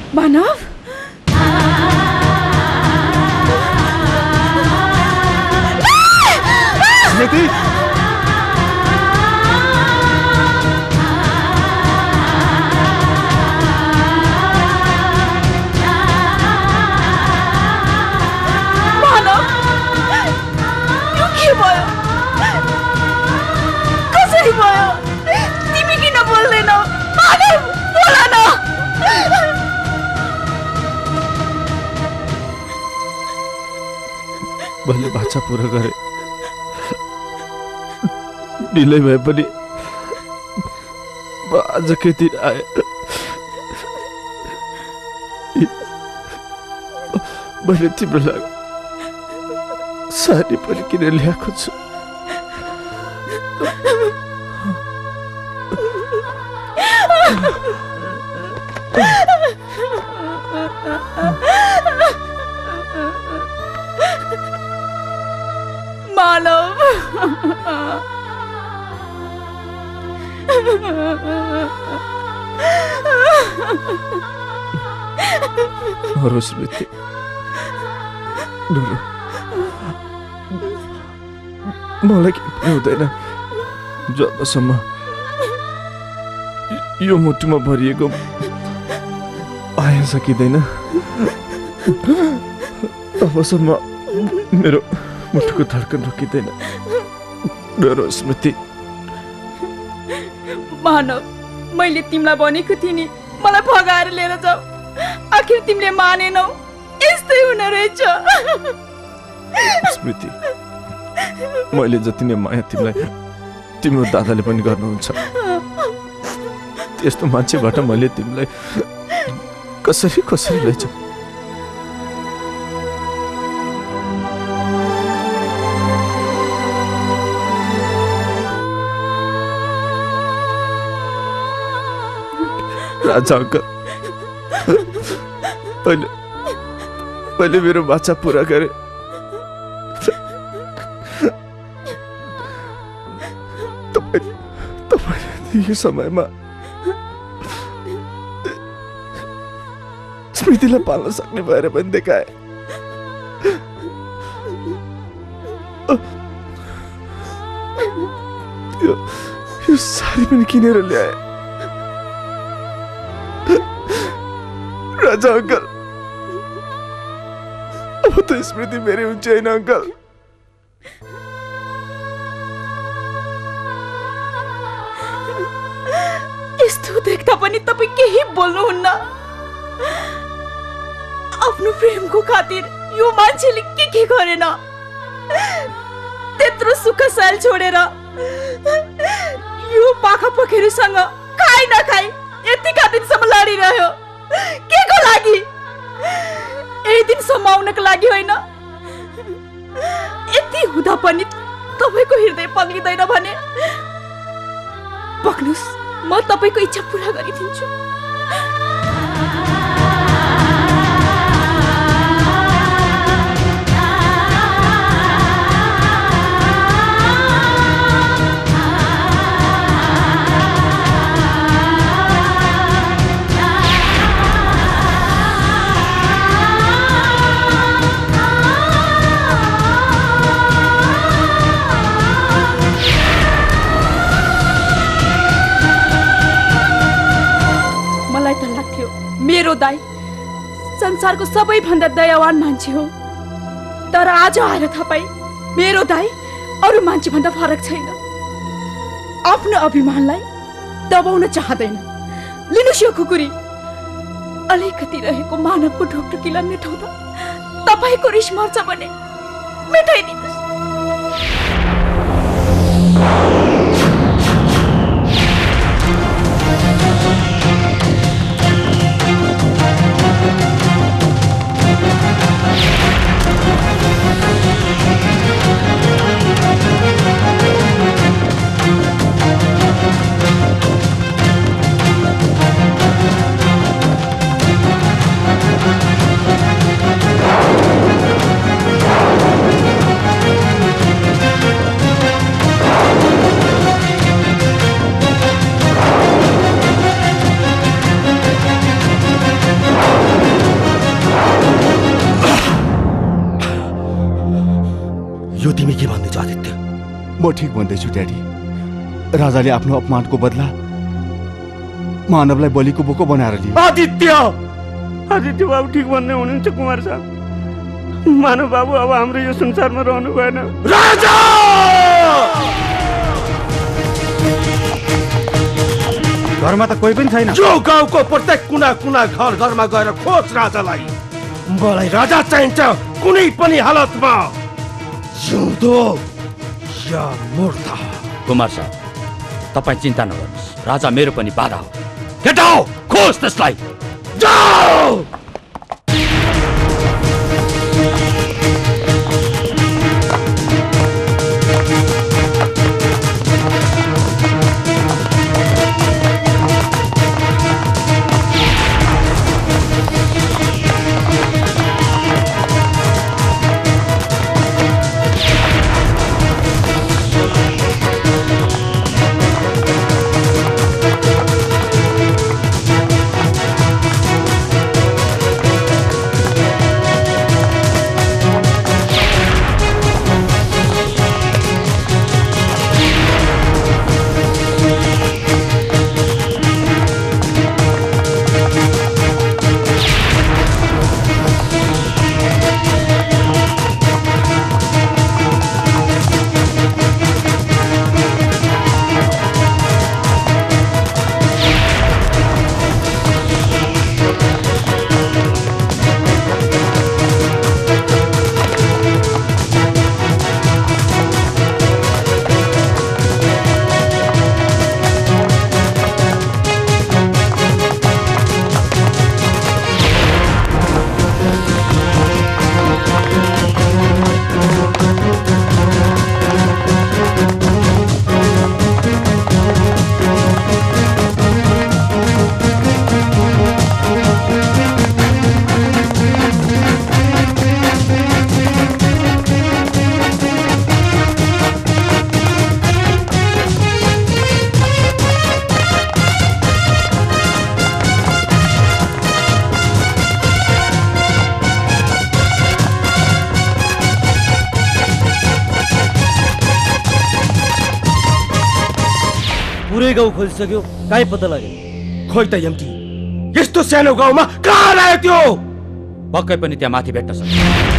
मानव स्मृति मानव यो के भयो कसरी भयो तिमी किन बोल्दैनौ मानव बोल न मैले बाछा पुरा गरे ढिलै भए पनि आजकै दिन आए मैले तिम्रो लागि साडी पनि किनेर ल्याएको छु मानव नरो स्मृति नरो मलाई के पनि हुँदैन जबसम्म यो मुटुमा भरिएको आया सकिँदैन तबसम्म मेरो मुटुको धड्कन रोकिँदैन डरो स्मृति मानव मैले तिमीलाई भनेको थिएँ नि मलाई भगाएर लिएर जाऊ आखिर तिमीले मानेनौ यस्तै हुने रहेछ स्मृति मैले जति नै माया तिमीलाई तिम्रो दादाले पनि गर्नुहुन्छ त्यस्तो मान्छेबाट मैले तिमीलाई कसरी कसरी लैजाऊ राजा अंकल पहिले मेरो बाछा पूरा गरे तपाईले यो समयमा स्मृतिलाई पाल्न सक्ने भएर पनि देखाए यो साडी पनि किनेर ल्याए राजा अंकल अब तो स्मृति मेरी हुन्छ हैन अंकल यस्तो देख्दा पनि तपाई केही बोल्नुहुन्न आफ्नो प्रेमको खातिर यो मान्छेले के गरेन त्यत्रो सुख साल छोडेर यो पाखा पखेरुसँग खाइ नखाइ यतिका दिनसम्म लडिरह्यो के को लागि यही दिन समाउनको लागि होइन यति हुँदा पनि तपाईको हृदय पग्लिदैन भने पक्नुस् म तपाईको इच्छा पूरा गरिदिन्छु मेरो दाइ संसारको सबैभन्दा दयावान मान्छे हो तर आज आएर तपाईँ मेरो दाइ अरू मान्छे भन्दा फरक छैन आफ्नो अभिमानलाई दबाउन चाहदैन लिनुस् यो खुकुरी अलिकति रहेको मानवको ढोकढोकीलाई मेटाउँदा तपाईको रिस मर्छ भने मेटाइदिनुस् तिमी के भन्दैछौ आदित्य? म ठिक भन्दैछु ड्याडी। राजाले आफ्नो अपमानको बदला मानवलाई बलिको बोको बनाएर लियो। आदित्य आदित्य बाबु ठिक भन्दै हुनुहुन्छ कुमार साहब। मानव बाबु अब हाम्रो यो संसारमा रहनु भएन। राजा! घरमा त कोही पनि छैन। जो गाउँको प्रत्येक कुना कुना घर घरमा गएर खोज राजालाई। मलाई राजा चाहिन्छ, कुनै पनि हालतमा, जिउँदो या मूर्त। कुमार साहब, तपाईँ चिन्ता नगर्नुहोस्, राजा मेरो पनि बाधा हो। केटाओ, खोज त्यसलाई। जाऊ! पुरै गाउँ खोजिसक्यो, काहीँ पत्ता लाग्यो। खोइ त यम्टी, यस्तो सानो गाउँमा कहाँ आयो त्यो? पक्कै पनि त्यहाँ माथि भेट्न सक्छ।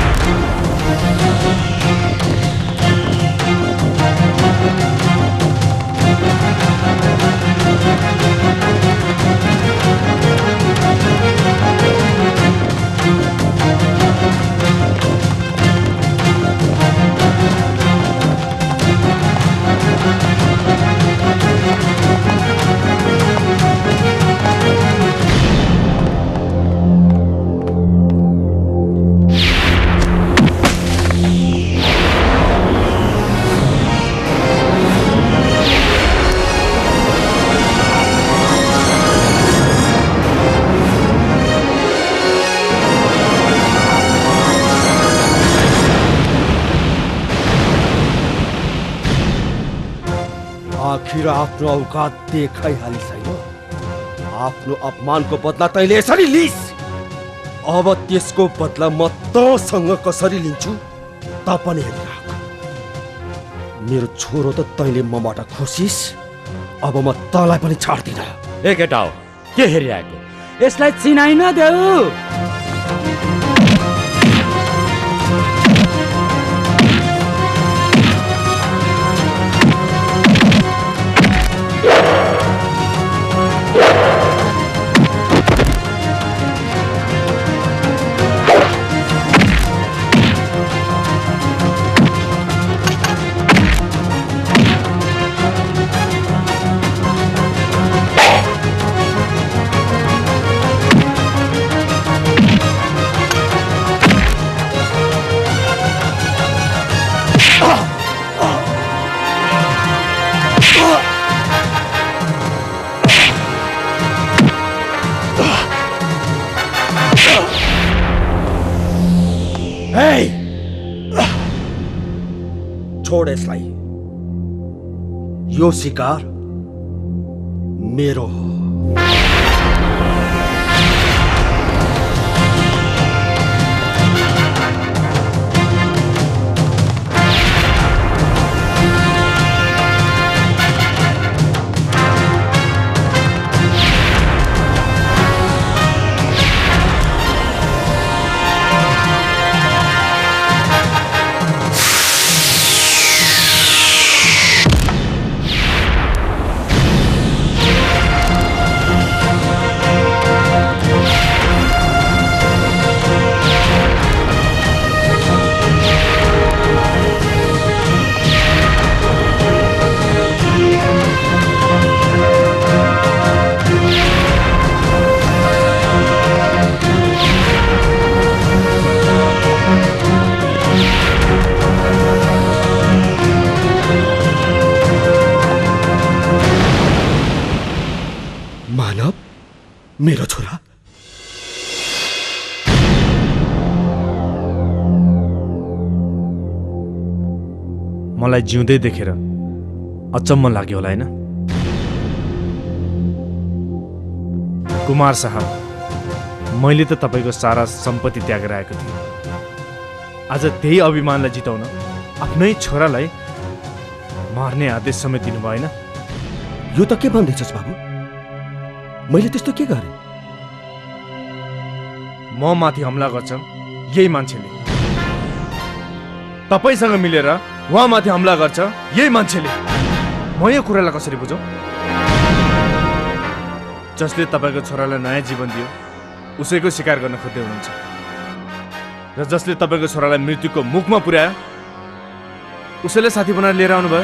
आखिर आफ्नो औकात देखाइहाली छैन। आफ्नो अपमानको बदला तैँले यसरी लिस। अब त्यसको बदला म तँसँग कसरी लिन्छु त पनि हेरिराख। मेरो छोरो त तैँले मबाट खुसिस, अब म तँलाई पनि छाड्दिन। ए केटा हो, के हेरिरहेको? यसलाई चिनाइ नदेऊ। छोड यसलाई। यो शिकार मेरो हो। मेरो छोरा मलाई जिउँदै देखेर अचम्म लाग्यो होला हैन? कुमार साहब, मैले त तपाईँको सारा सम्पत्ति त्यागेर आएको थिएँ। आज त्यही अभिमानलाई जिताउन आफ्नै छोरालाई मार्ने आदेश समेत दिनु भएन? यो त के भन्दैछस् बाबु? मैले त्यस्तो के गरेँ? म माथि हमला गर्छ यही मान्छेले, तपाईँसँग मिलेर उहाँ माथि हमला गर्छ यही मान्छेले। म यो कुरालाई कसरी बुझौँ? जसले तपाईँको छोरालाई नयाँ जीवन दियो उसैको शिकार गर्न खोज्दै हुनुहुन्छ, र जसले तपाईँको छोरालाई मृत्युको मुखमा पुर्यायो उसैले साथी बनाएर लिएर आउनुभयो।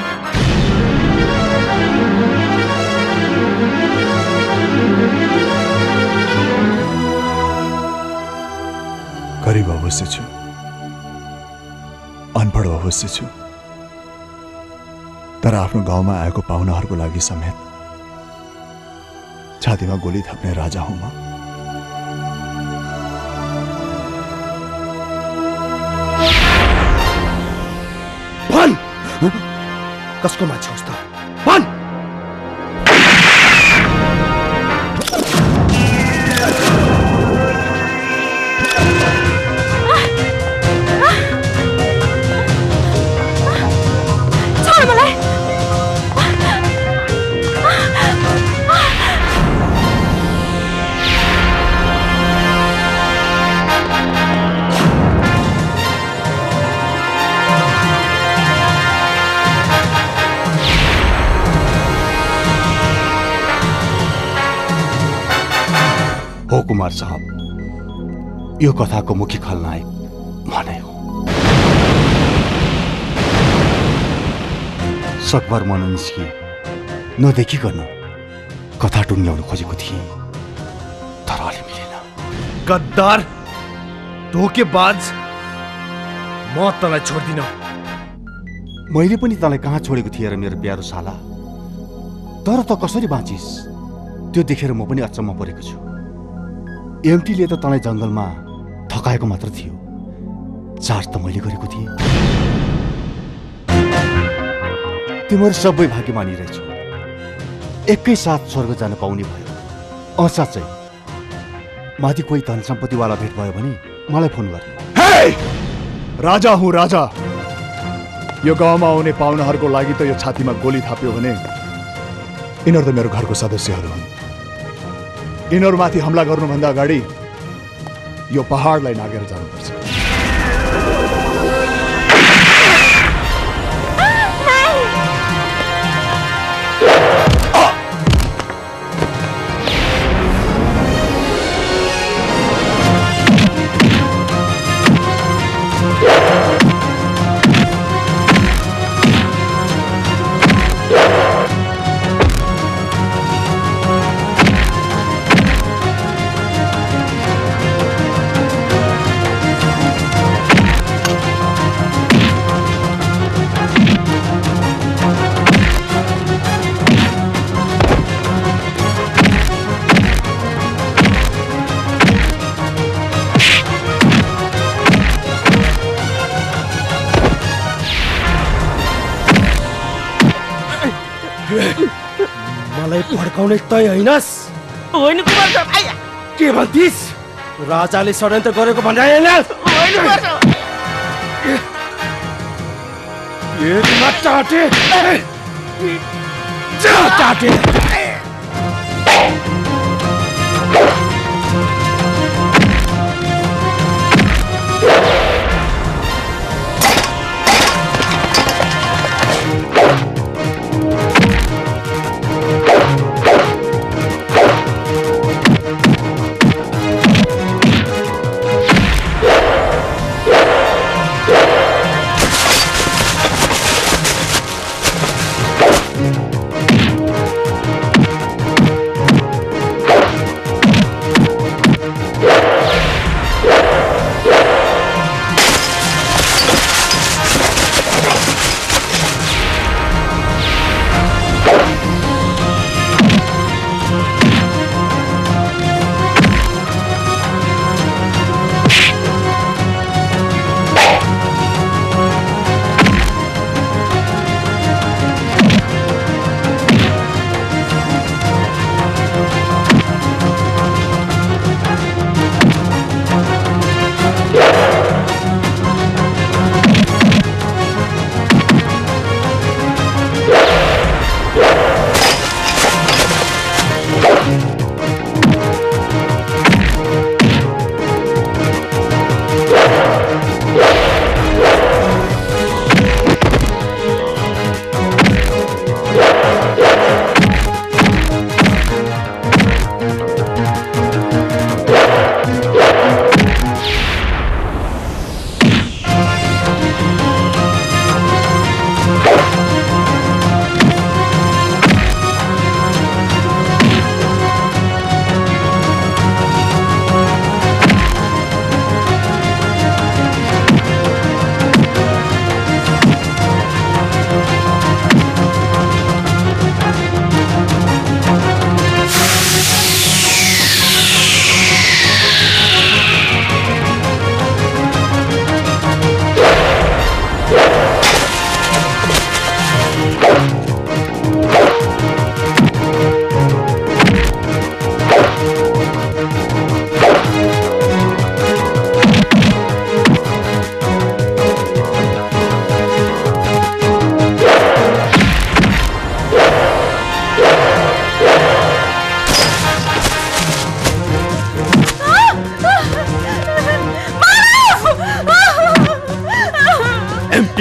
गरिब अवश्य छु, अनपढ अवश्य छु, तर आफ्नो गाउँमा आएको पाहुनाहरूको लागि समेत छातीमा गोली थप्ने राजा हुँ म। भन, कसको मान्छे होस् त भन। हो कुमार साहब, यो कथाको मुख्य खलनायक म नै हो। सकभर मन निस्कि नदेखिकन कथा टुङ्ग्याउन खोजेको थिएँ, तर अलि मिलेन। गद्दार, धोकेबाज, म तँलाई छोड्दिन। मैले पनि तँलाई कहाँ छोडेको थिएँ र मेरो प्यारो साला? तर त कसरी बाँचिस् त्यो देखेर म पनि अचम्म परेको छु। एमटीले त तँलाई जङ्गलमा थकाएको मात्र थियो, चार्ज त मैले गरेको थिएँ। तिमीहरू सबै भाग्यमानी रहेछौ, एकैसाथ स्वर्ग जान पाउने भयो। साँच्चै माथि कोही धन सम्पत्तिवाला भेट भयो भने मलाई फोन गर्नु। हे! राजा हुँ राजा। यो गाउँमा आउने पाहुनाहरूको लागि त यो छातीमा गोली थाप्यो भने यिनीहरू त मेरो घरको सदस्यहरू हुन्। यिनीहरूमाथि हमला गर्नुभन्दा अगाडि यो पहाडलाई नागेर जानुपर्छ। मलाई भड्काउने तै हैनस्? होइन कुमार साहब। के भन्थिस्? राजाले षड्यन्त्र गरेको भन्दैन? होइन कुमार साहब। एकमा चाटे चाटे।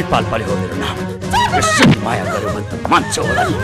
पालपाले हो मेरो नाम। यसरी माया गर्यो भने त मान्छ होला नि।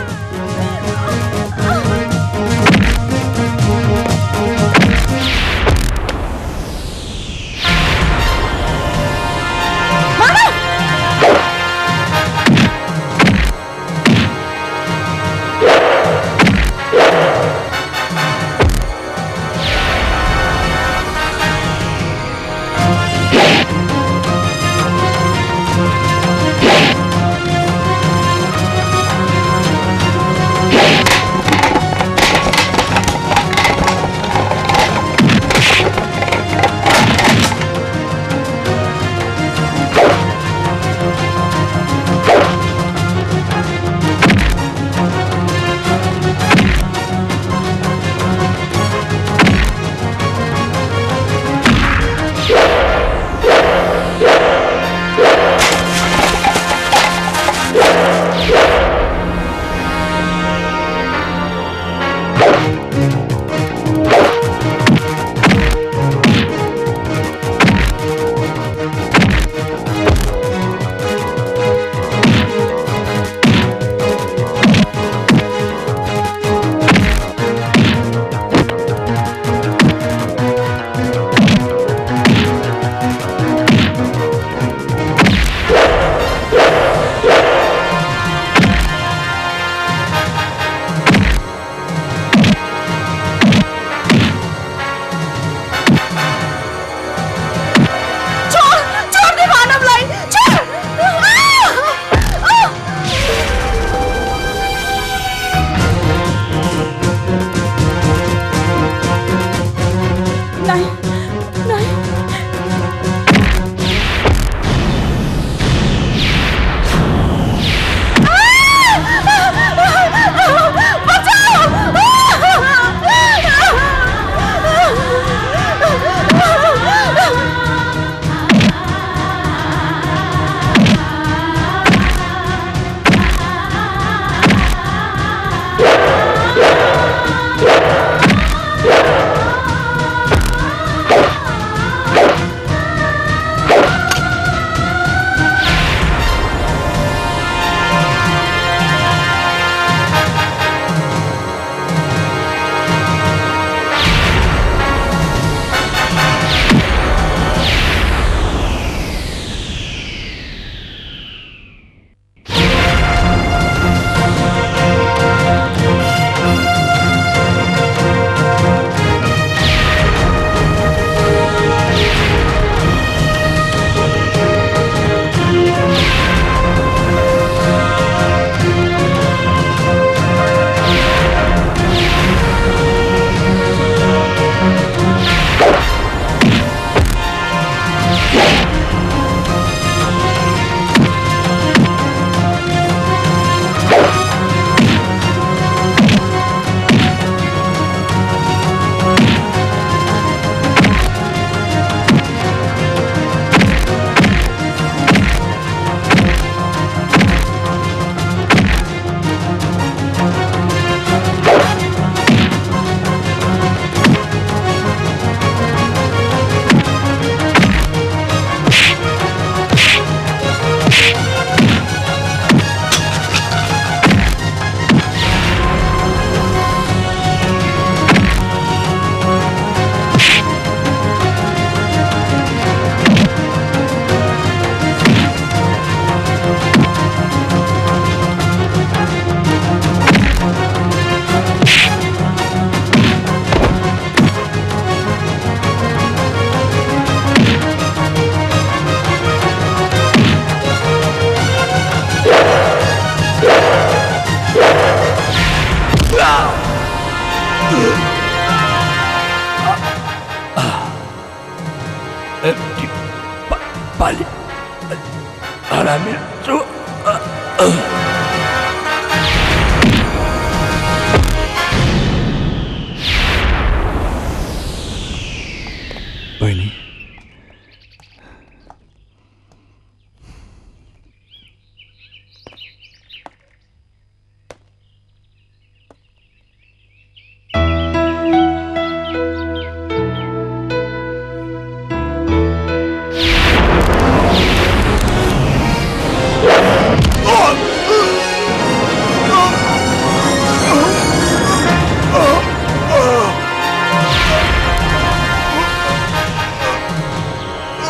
पाली हरामी छु बहिनी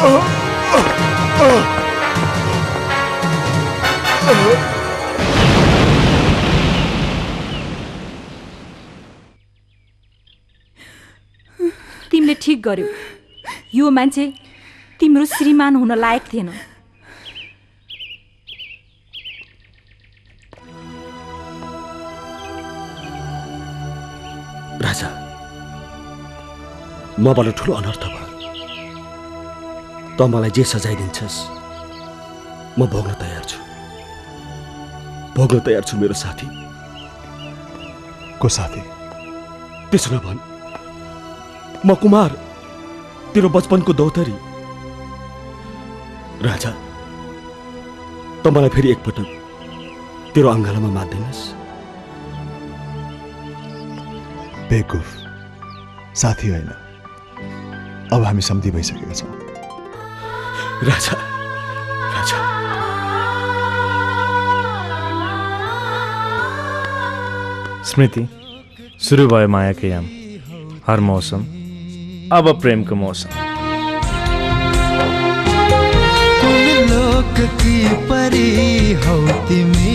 तिमीले ठिक गर्यौ। यो मान्छे तिम्रो श्रीमान हुन लायक थिएन। राजा, मबाट ठुलो अनर्थ भयो। त मलाई जे सजाय दिन्छस् म भोग्न तयार छु। भोग्न तयार छु मेरो साथी। को साथी? त्यसो नभन्। म कुमार, तेरो बचपनको दौतरी। राजा, त मलाई फेरि एकपटक तेरो अङ्गालामा मात्दैनस्? बेवकुफ, साथी होइन। अब हामी सम्धि भइसकेका छौँ। राजा, राजा। स्मृति, सुरु भयो मायाको याम। हर मौसम अब प्रेमको मौसम। कुन लोक की परी हौ तिमी,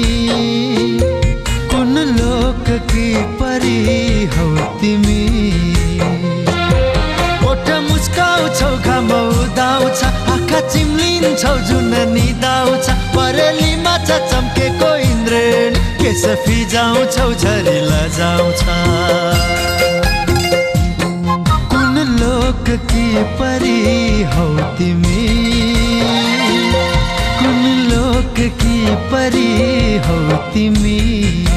कुन लोक की परी हौ तिमी। ओठ मुस्काउँछौ घाम उदाउँछ, आँखा चिम्लिन्छौ जुन निदाउँछ। परेलीमा छ चम्केको इन्द्रेणी, केस फिजाउँछौ झरी लजाउँछ। कुन लोक की परी हौ तिमी, कुन लोक की परी हौ तिमी।